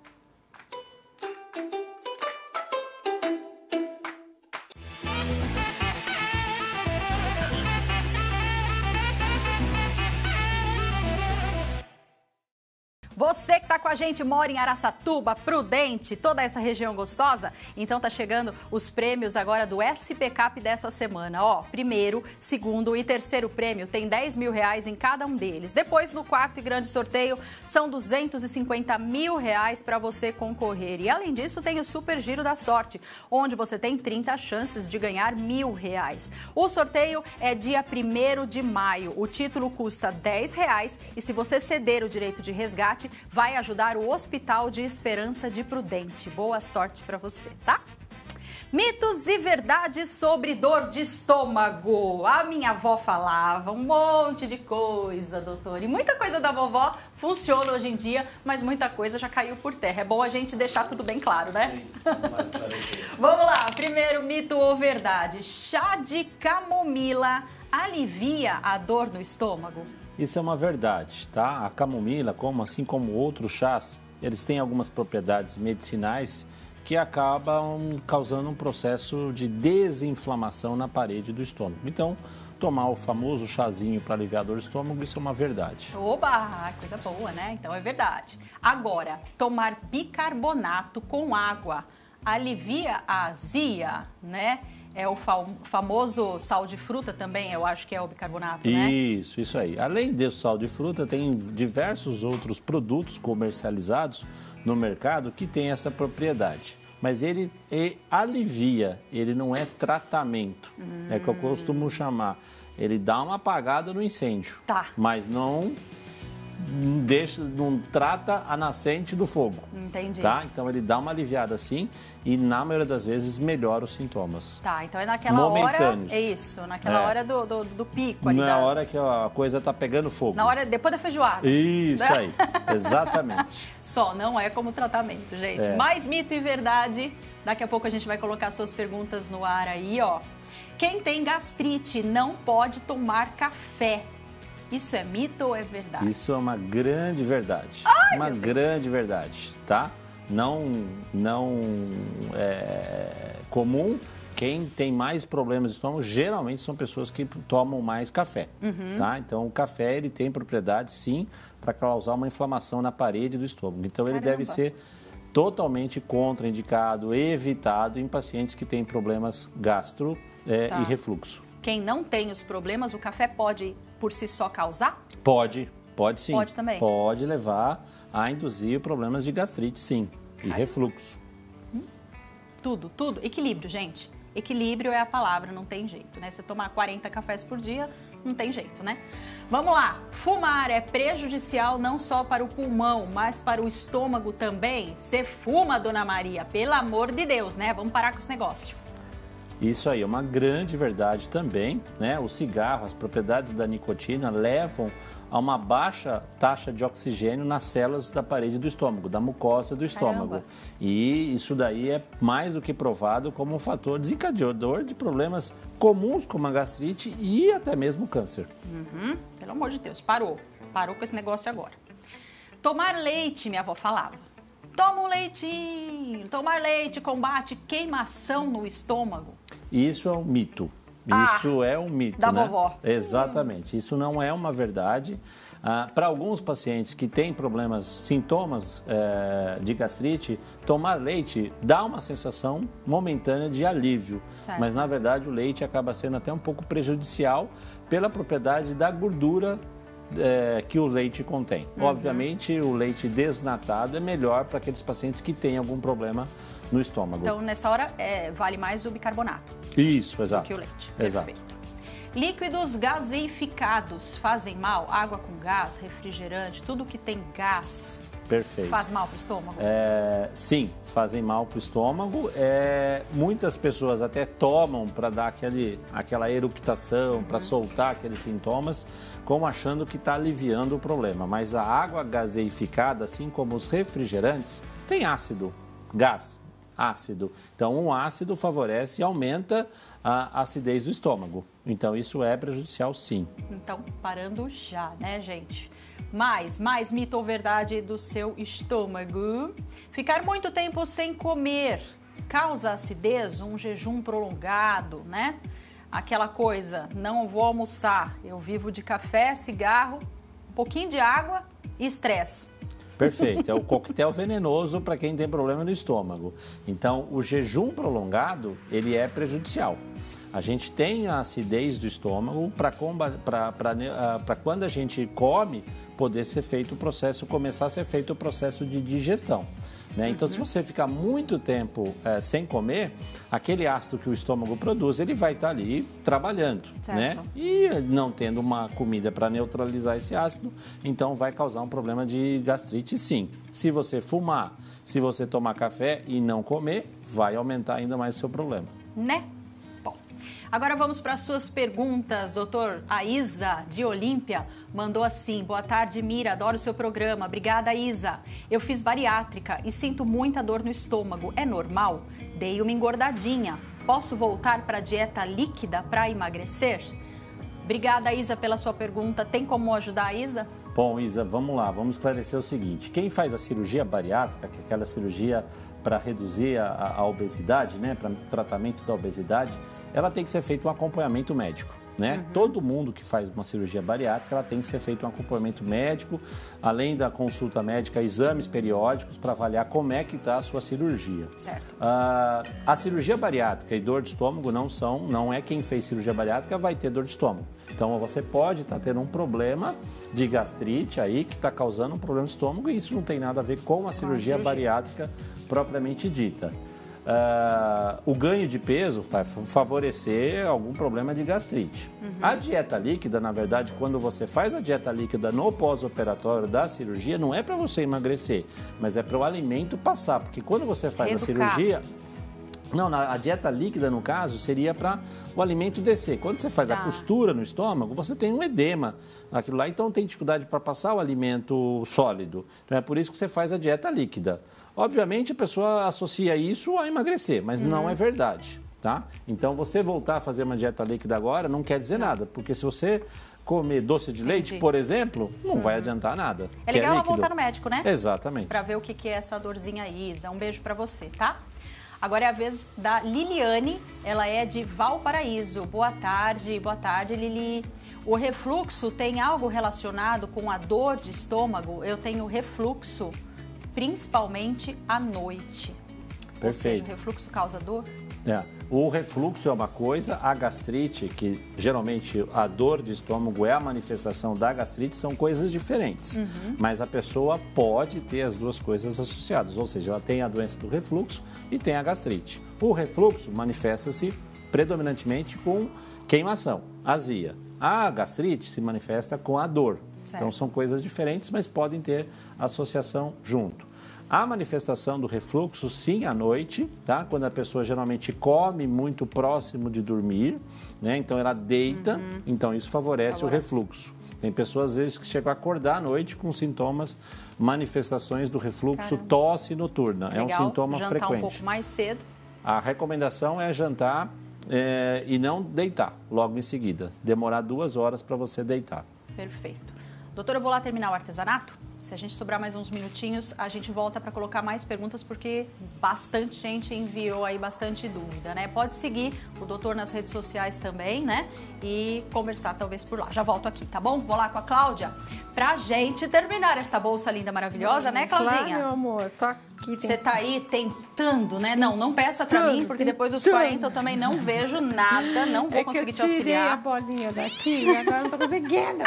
Você que está com a gente, mora em Araçatuba, Prudente, toda essa região gostosa? Então tá chegando os prêmios agora do SP Cap dessa semana. Ó, primeiro, segundo e terceiro prêmio tem R$10 mil em cada um deles. Depois, no quarto e grande sorteio, são R$250 mil para você concorrer. E além disso, tem o Super Giro da Sorte, onde você tem 30 chances de ganhar R$1.000. O sorteio é dia 1º de maio. O título custa R$10 e se você ceder o direito de resgate, vai ajudar o Hospital de Esperança de Prudente. Boa sorte para você, tá? Mitos e verdades sobre dor de estômago. A minha avó falava um monte de coisa, doutor. E muita coisa da vovó funciona hoje em dia, mas muita coisa já caiu por terra. É bom a gente deixar tudo bem claro, né? Vamos lá, primeiro mito ou verdade. Chá de camomila alivia a dor no estômago? Isso é uma verdade, tá? A camomila, assim como outros chás, eles têm algumas propriedades medicinais que acabam causando um processo de desinflamação na parede do estômago. Então, tomar o famoso chazinho para aliviar a dor do estômago, isso é uma verdade. Oba, coisa boa, né? Então é verdade. Agora, tomar bicarbonato com água alivia a azia, né? É o famoso sal de fruta também, eu acho que é o bicarbonato, né? Isso aí. Além do sal de fruta, tem diversos outros produtos comercializados no mercado que têm essa propriedade. Mas ele alivia, ele não é tratamento. É que eu costumo chamar. Ele dá uma apagada no incêndio, mas não trata a nascente do fogo. Entendi. Tá? Então ele dá uma aliviada sim e na maioria das vezes melhora os sintomas. Tá, então é naquela hora, é isso, naquela hora do pico ali. Na hora que a coisa tá pegando fogo. Na hora, depois da feijoada. Isso aí, exatamente. Só não é como tratamento, gente. Mais mito e verdade, daqui a pouco a gente vai colocar suas perguntas no ar aí, ó. Quem tem gastrite não pode tomar café. Isso é mito ou é verdade? Isso é uma grande verdade. Uma grande verdade, tá? Não é comum. Quem tem mais problemas de estômago geralmente são pessoas que tomam mais café, tá? Então o café ele tem propriedade sim para causar uma inflamação na parede do estômago. Então ele deve ser totalmente contraindicado, evitado em pacientes que têm problemas gastro e refluxo. Quem não tem os problemas, o café pode por si só causar? Pode sim. Pode também? Pode levar a induzir problemas de gastrite, sim, e refluxo. Tudo. Equilíbrio, gente. Equilíbrio é a palavra, não tem jeito, né? Você tomar 40 cafés por dia, não tem jeito, né? Vamos lá. Fumar é prejudicial não só para o pulmão, mas para o estômago também? Você fuma, Dona Maria, pelo amor de Deus, né? Vamos parar com esse negócio. Isso aí é uma grande verdade também, né? O cigarro, as propriedades da nicotina levam a uma baixa taxa de oxigênio nas células da parede do estômago, da mucosa do estômago. Caramba. E isso daí é mais do que provado como um fator desencadeador de problemas comuns como a gastrite e até mesmo câncer. Pelo amor de Deus, parou com esse negócio agora. Tomar leite, minha avó falava. Toma um leitinho, tomar leite combate queimação no estômago. Isso é um mito. Isso é um mito, da né? vovó. Exatamente. Isso não é uma verdade. Para alguns pacientes que têm sintomas de gastrite, tomar leite dá uma sensação momentânea de alívio. Certo. Mas, na verdade, o leite acaba sendo até um pouco prejudicial pela propriedade da gordura que o leite contém. Obviamente, o leite desnatado é melhor para aqueles pacientes que têm algum problema no estômago. Então, nessa hora, vale mais o bicarbonato. Isso, exato. Do que o leite. Exato. Perfeito. Líquidos gaseificados fazem mal? Água com gás, refrigerante, tudo que tem gás. Perfeito. Faz mal para o estômago? Sim, fazem mal para o estômago. Muitas pessoas até tomam para dar aquela eructação, para soltar aqueles sintomas, como achando que está aliviando o problema. Mas a água gaseificada, assim como os refrigerantes, tem ácido, gás, ácido. Então, um ácido favorece e aumenta a acidez do estômago. Então, isso é prejudicial, sim. Então, parando já, né, gente? Mais mito ou verdade do seu estômago. Ficar muito tempo sem comer causa acidez, um jejum prolongado, né? Aquela coisa, não vou almoçar, eu vivo de café, cigarro, um pouquinho de água e estresse. Perfeito, é o coquetel venenoso para quem tem problema no estômago. Então, o jejum prolongado, ele é prejudicial. A gente tem a acidez do estômago para quando a gente come, começar a ser feito o processo de digestão. Né? Então, se você ficar muito tempo sem comer, aquele ácido que o estômago produz, ele vai estar ali trabalhando. Né? E não tendo uma comida para neutralizar esse ácido, então vai causar um problema de gastrite, sim. Se você fumar, se você tomar café e não comer, vai aumentar ainda mais o seu problema. Né? Agora vamos para as suas perguntas, doutor. A Isa, de Olímpia, mandou assim: boa tarde, Mira, adoro o seu programa. Obrigada, Isa. Eu fiz bariátrica e sinto muita dor no estômago. É normal? Dei uma engordadinha. Posso voltar para a dieta líquida para emagrecer? Obrigada, Isa, pela sua pergunta. Tem como ajudar a Isa? Bom, Isa, vamos lá, vamos esclarecer o seguinte. Quem faz a cirurgia bariátrica, que é aquela cirurgia para reduzir a obesidade, né, para tratamento da obesidade, ela tem que ser feito um acompanhamento médico. Né? Todo mundo que faz uma cirurgia bariátrica, ela tem que ser feito um acompanhamento médico, além da consulta médica, exames periódicos para avaliar como é que está a sua cirurgia. Certo. A cirurgia bariátrica e dor de estômago não é quem fez cirurgia bariátrica vai ter dor de estômago. Então você pode estar tendo um problema de gastrite aí que está causando um problema de estômago e isso não tem nada a ver com a cirurgia bariátrica propriamente dita. O ganho de peso vai favorecer algum problema de gastrite. A dieta líquida, na verdade, quando você faz a dieta líquida no pós-operatório da cirurgia, não é para você emagrecer, mas é para o alimento passar, porque quando você faz a cirurgia... Não, a dieta líquida, no caso, seria para o alimento descer. Quando você faz a costura no estômago, você tem um edema aquilo lá, então tem dificuldade para passar o alimento sólido. Então é por isso que você faz a dieta líquida. Obviamente a pessoa associa isso a emagrecer, mas não é verdade, tá? Então você voltar a fazer uma dieta líquida agora não quer dizer nada, porque se você comer doce de leite, por exemplo, não vai adiantar nada. É legal ela voltar no médico, né? Exatamente. Para ver o que é essa dorzinha, Isa. Um beijo para você, tá? Agora é a vez da Liliane, ela é de Valparaíso. Boa tarde, Lili. O refluxo tem algo relacionado com a dor de estômago? Eu tenho refluxo, principalmente à noite. Perfeito. Ou seja, o refluxo causa dor? O refluxo é uma coisa, a gastrite, que geralmente a dor de estômago é a manifestação da gastrite, são coisas diferentes. Mas a pessoa pode ter as duas coisas associadas, ou seja, ela tem a doença do refluxo e tem a gastrite. O refluxo manifesta-se predominantemente com queimação, azia. A gastrite se manifesta com a dor. Certo. Então são coisas diferentes, mas podem ter associação junto. A manifestação do refluxo, sim, à noite, tá? Quando a pessoa geralmente come muito próximo de dormir, né? Então ela deita, então isso favorece o refluxo. Tem pessoas, às vezes, que chegam a acordar à noite com sintomas, manifestações do refluxo, tosse noturna. Legal. É um sintoma jantar frequente. Um pouco mais cedo. A recomendação é jantar e não deitar logo em seguida. Demorar 2 horas para você deitar. Perfeito. Doutora, eu vou lá terminar o artesanato. Se a gente sobrar mais uns minutinhos, a gente volta para colocar mais perguntas, porque bastante gente enviou aí bastante dúvida, né? Pode seguir o doutor nas redes sociais também, né? E conversar talvez por lá. Já volto aqui, tá bom? Vou lá com a Cláudia pra gente terminar esta bolsa linda, maravilhosa, né, Claudinha? Claro, meu amor. Tô aqui. Você tá aí tentando, né? Não peça pra mim, porque depois dos 40 eu também não vejo nada, não vou conseguir te auxiliar. Eu tirei a bolinha daqui e agora não tô conseguindo.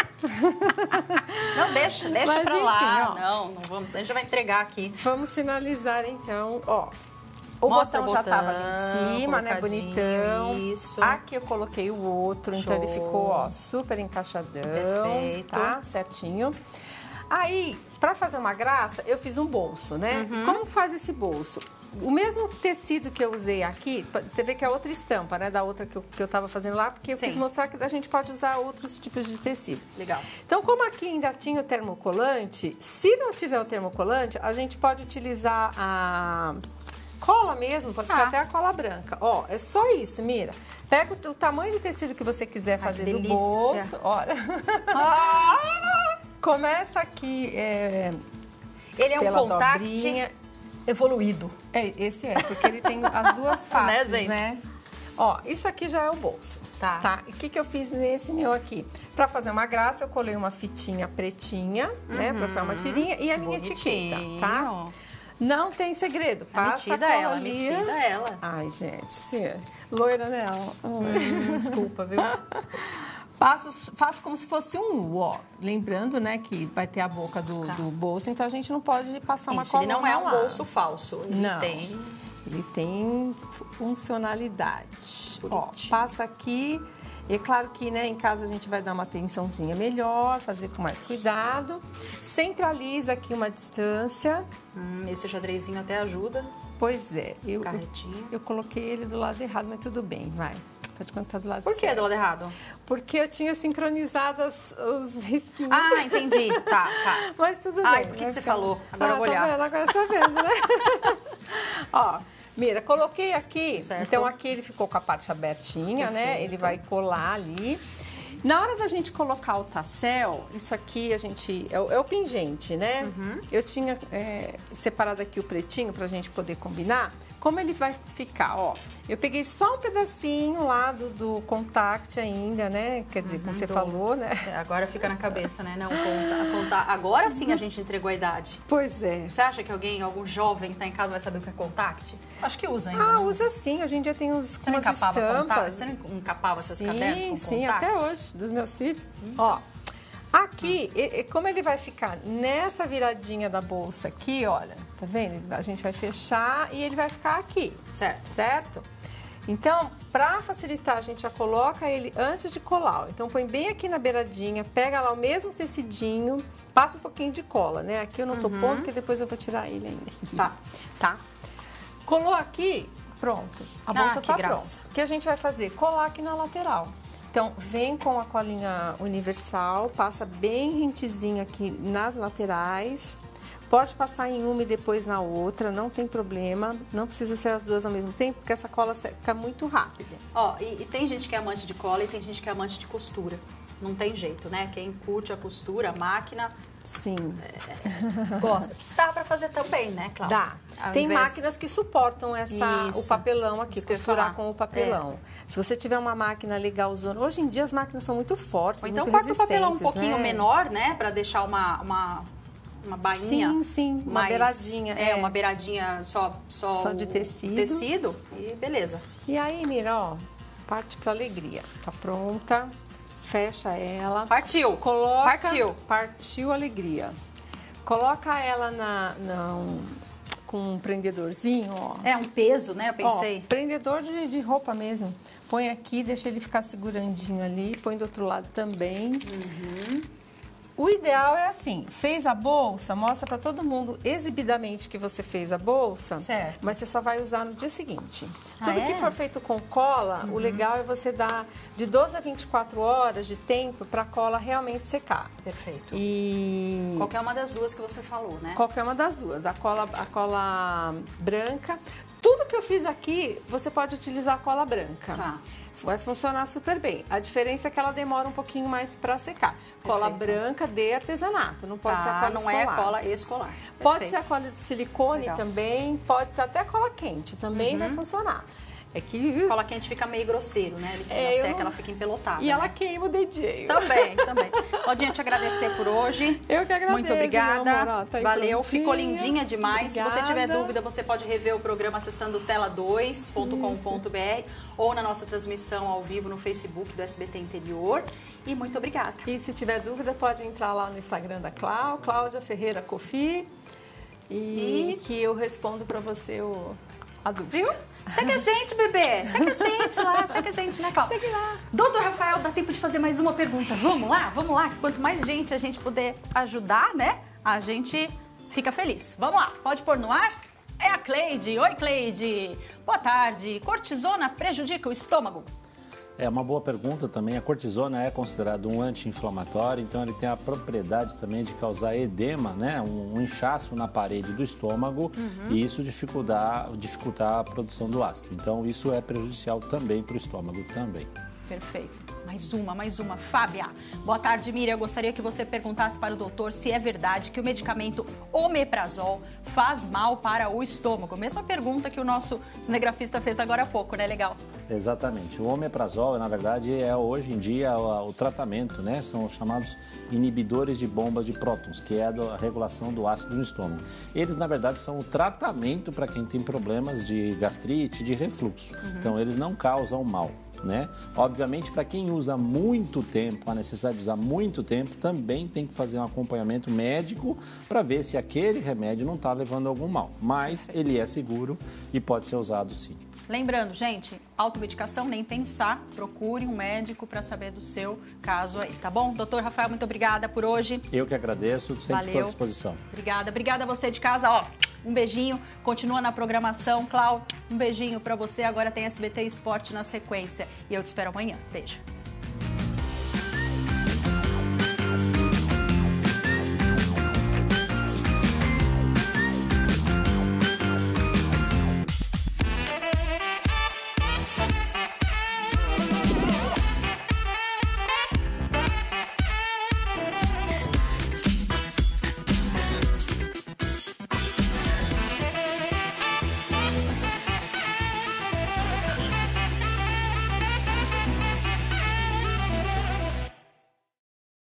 Não, deixa Mas, pra enfim, lá. ó. Não vamos. A gente já vai entregar aqui. Vamos finalizar então, ó. O Mostra botão já tava ali em cima, né? Bonitão. Isso. Aqui eu coloquei o outro, então ele ficou, ó, super encaixadão. Perfeito. Tá? Certinho. Aí, pra fazer uma graça, eu fiz um bolso, né? Como faz esse bolso? O mesmo tecido que eu usei aqui, você vê que é outra estampa, né? Da outra que eu tava fazendo lá, porque eu quis mostrar que a gente pode usar outros tipos de tecido. Legal. Então, como aqui ainda tinha o termocolante, se não tiver o termocolante, a gente pode utilizar a cola mesmo, pode ser até a cola branca. Ó, é só isso, Mira. Pega o tamanho do tecido que você quiser fazer do bolso. Olha. Começa aqui ele é um pela contact dobrinha. evoluído. Esse porque ele tem as duas faces, Né, gente? né? Ó, isso aqui já é o bolso. Tá. E o que eu fiz nesse meu aqui? Pra fazer uma graça, eu colei uma fitinha pretinha, né? Pra fazer uma tirinha e a minha etiqueta, tá? Não tem segredo. Passa a cola ali. Metida ela. Ai, gente. Loira, né? Desculpa, viu? Faço como se fosse um U, ó. Lembrando, né, que vai ter a boca do bolso, então a gente não pode passar uma cola. Ele não é um bolso falso. Ele tem funcionalidade. Ó, passa aqui. E é claro que, né, em casa a gente vai dar uma atençãozinha melhor, fazer com mais cuidado. Centraliza aqui uma distância. Esse xadrezinho até ajuda. Pois é. Carretinha. Eu coloquei ele do lado errado, mas tudo bem, vai. Pode contar do lado certo. Por que do lado errado? Porque eu tinha sincronizado os risquinhos. Ah, entendi. Tá. Mas tudo bem. Ai, por que você falou? Agora eu vou olhar. Tá vendo? Agora você tá vendo, né? Ó, Mira, coloquei aqui. Certo. Então aqui ele ficou com a parte abertinha, né? Ele vai colar ali. Na hora da gente colocar o tassel, isso aqui é o pingente, né? Eu tinha separado aqui o pretinho pra gente poder combinar. Como ele vai ficar, ó. Eu peguei só um pedacinho lá do contact ainda, né? Quer dizer, como você falou, né? Agora fica na cabeça, né? Não, agora sim a gente entregou a idade. Pois é. Você acha que algum jovem que tá em casa vai saber o que é contact? Acho que usa ainda. Ah, usa sim. Hoje em dia tem uns com umas estampas. Você não encapava seus cadernos com Sim, contact? até hoje, dos meus filhos. Ó, aqui, como ele vai ficar nessa viradinha da bolsa aqui, olha, tá vendo? A gente vai fechar e ele vai ficar aqui. Certo? Então, para facilitar, a gente já coloca ele antes de colar. Então, põe bem aqui na beiradinha, pega lá o mesmo tecidinho, passa um pouquinho de cola, né? Aqui eu não tô pondo, porque depois eu vou tirar ele ainda. Tá? Colou aqui, pronto. A bolsa tá pronta. O que a gente vai fazer? Colar aqui na lateral. Então, vem com a colinha universal, passa bem rentezinho aqui nas laterais. Pode passar em uma e depois na outra, não tem problema. Não precisa ser as duas ao mesmo tempo, porque essa cola fica muito rápida. Ó, e tem gente que é amante de cola e tem gente que é amante de costura. Não tem jeito, né? Quem curte a costura, a máquina... Sim. Gosta. Dá pra fazer também, né, Cláudia? Dá. Tem máquinas que suportam o papelão aqui, costurar com o papelão. Se você tiver uma máquina legal usando... Hoje em dia as máquinas são muito fortes, ou então muito corta o papelão um pouquinho menor, né? Pra deixar uma bainha. Sim, uma beiradinha. Uma beiradinha só de tecido. E beleza. E aí, Mira, ó, parte pra alegria. Tá pronta. Fecha ela. Partiu. Partiu a alegria. Coloca ela com um prendedorzinho, ó. É um peso, né? Eu pensei. Ó, prendedor de roupa mesmo. Põe aqui, deixa ele ficar segurandinho ali. Põe do outro lado também. O ideal é assim, fez a bolsa, mostra para todo mundo exibidamente que você fez a bolsa, certo. Mas você só vai usar no dia seguinte. Tudo que for feito com cola, o legal é você dar de 12 a 24 horas de tempo para a cola realmente secar. Perfeito. E qualquer uma das duas que você falou, né? Qualquer uma das duas. A cola branca. Tudo que eu fiz aqui, você pode utilizar a cola branca. Tá. Vai funcionar super bem. A diferença é que ela demora um pouquinho mais para secar. Cola branca de artesanato, não pode ser a cola escolar. Não é cola escolar. Pode ser a cola de silicone também, pode ser até a cola quente, também vai funcionar. É que... cola quente fica meio grosseiro, né? Ele seca, ela fica empelotada. E ela queima o dedinho. Também. Claudinha, te agradecer por hoje. Eu que agradeço. Muito obrigada. Amor, tá valeu, ficou lindinha demais. Obrigada. Se você tiver dúvida, você pode rever o programa acessando tela2.com.br ou na nossa transmissão ao vivo no Facebook do SBT Interior. E muito obrigada. E se tiver dúvida, pode entrar lá no Instagram da Cláudia Ferreira Cofi, e que eu respondo para você a dúvida. Viu? Segue a gente, bebê. Segue a gente lá. Segue a gente, né, Cláudia? Segue lá. Doutor Rafael, dá tempo de fazer mais uma pergunta. Vamos lá? Que quanto mais gente a gente puder ajudar, né, a gente fica feliz. Vamos lá. Pode pôr no ar? É a Cleide. Oi, Cleide. Boa tarde. Cortisona prejudica o estômago? É uma boa pergunta também. A cortisona é considerado um anti-inflamatório, então ele tem a propriedade também de causar edema, né? Um inchaço na parede do estômago e isso dificultar a produção do ácido. Então isso é prejudicial também para o estômago também. Perfeito. Mais uma. Fábia. Boa tarde, Miriam. Eu gostaria que você perguntasse para o doutor se é verdade que o medicamento omeprazol faz mal para o estômago. Mesma pergunta que o nosso cinegrafista fez agora há pouco, né? Legal. Exatamente. O omeprazol, na verdade, é hoje em dia o tratamento, né? São os chamados inibidores de bomba de prótons, que é a regulação do ácido no estômago. Eles, na verdade, são o tratamento para quem tem problemas de gastrite, de refluxo. Então, eles não causam mal. Né? Obviamente, para quem usa muito tempo, a necessidade de usar muito tempo, também tem que fazer um acompanhamento médico para ver se aquele remédio não está levando algum mal. Mas ele é seguro e pode ser usado sim. Lembrando, gente, automedicação nem pensar, procure um médico para saber do seu caso aí, tá bom? Doutor Rafael, muito obrigada por hoje. Eu que agradeço, sempre estou à disposição. Obrigada a você de casa, ó. Um beijinho, continua na programação. Clau, um beijinho para você. Agora tem SBT Esporte na sequência. E eu te espero amanhã. Beijo.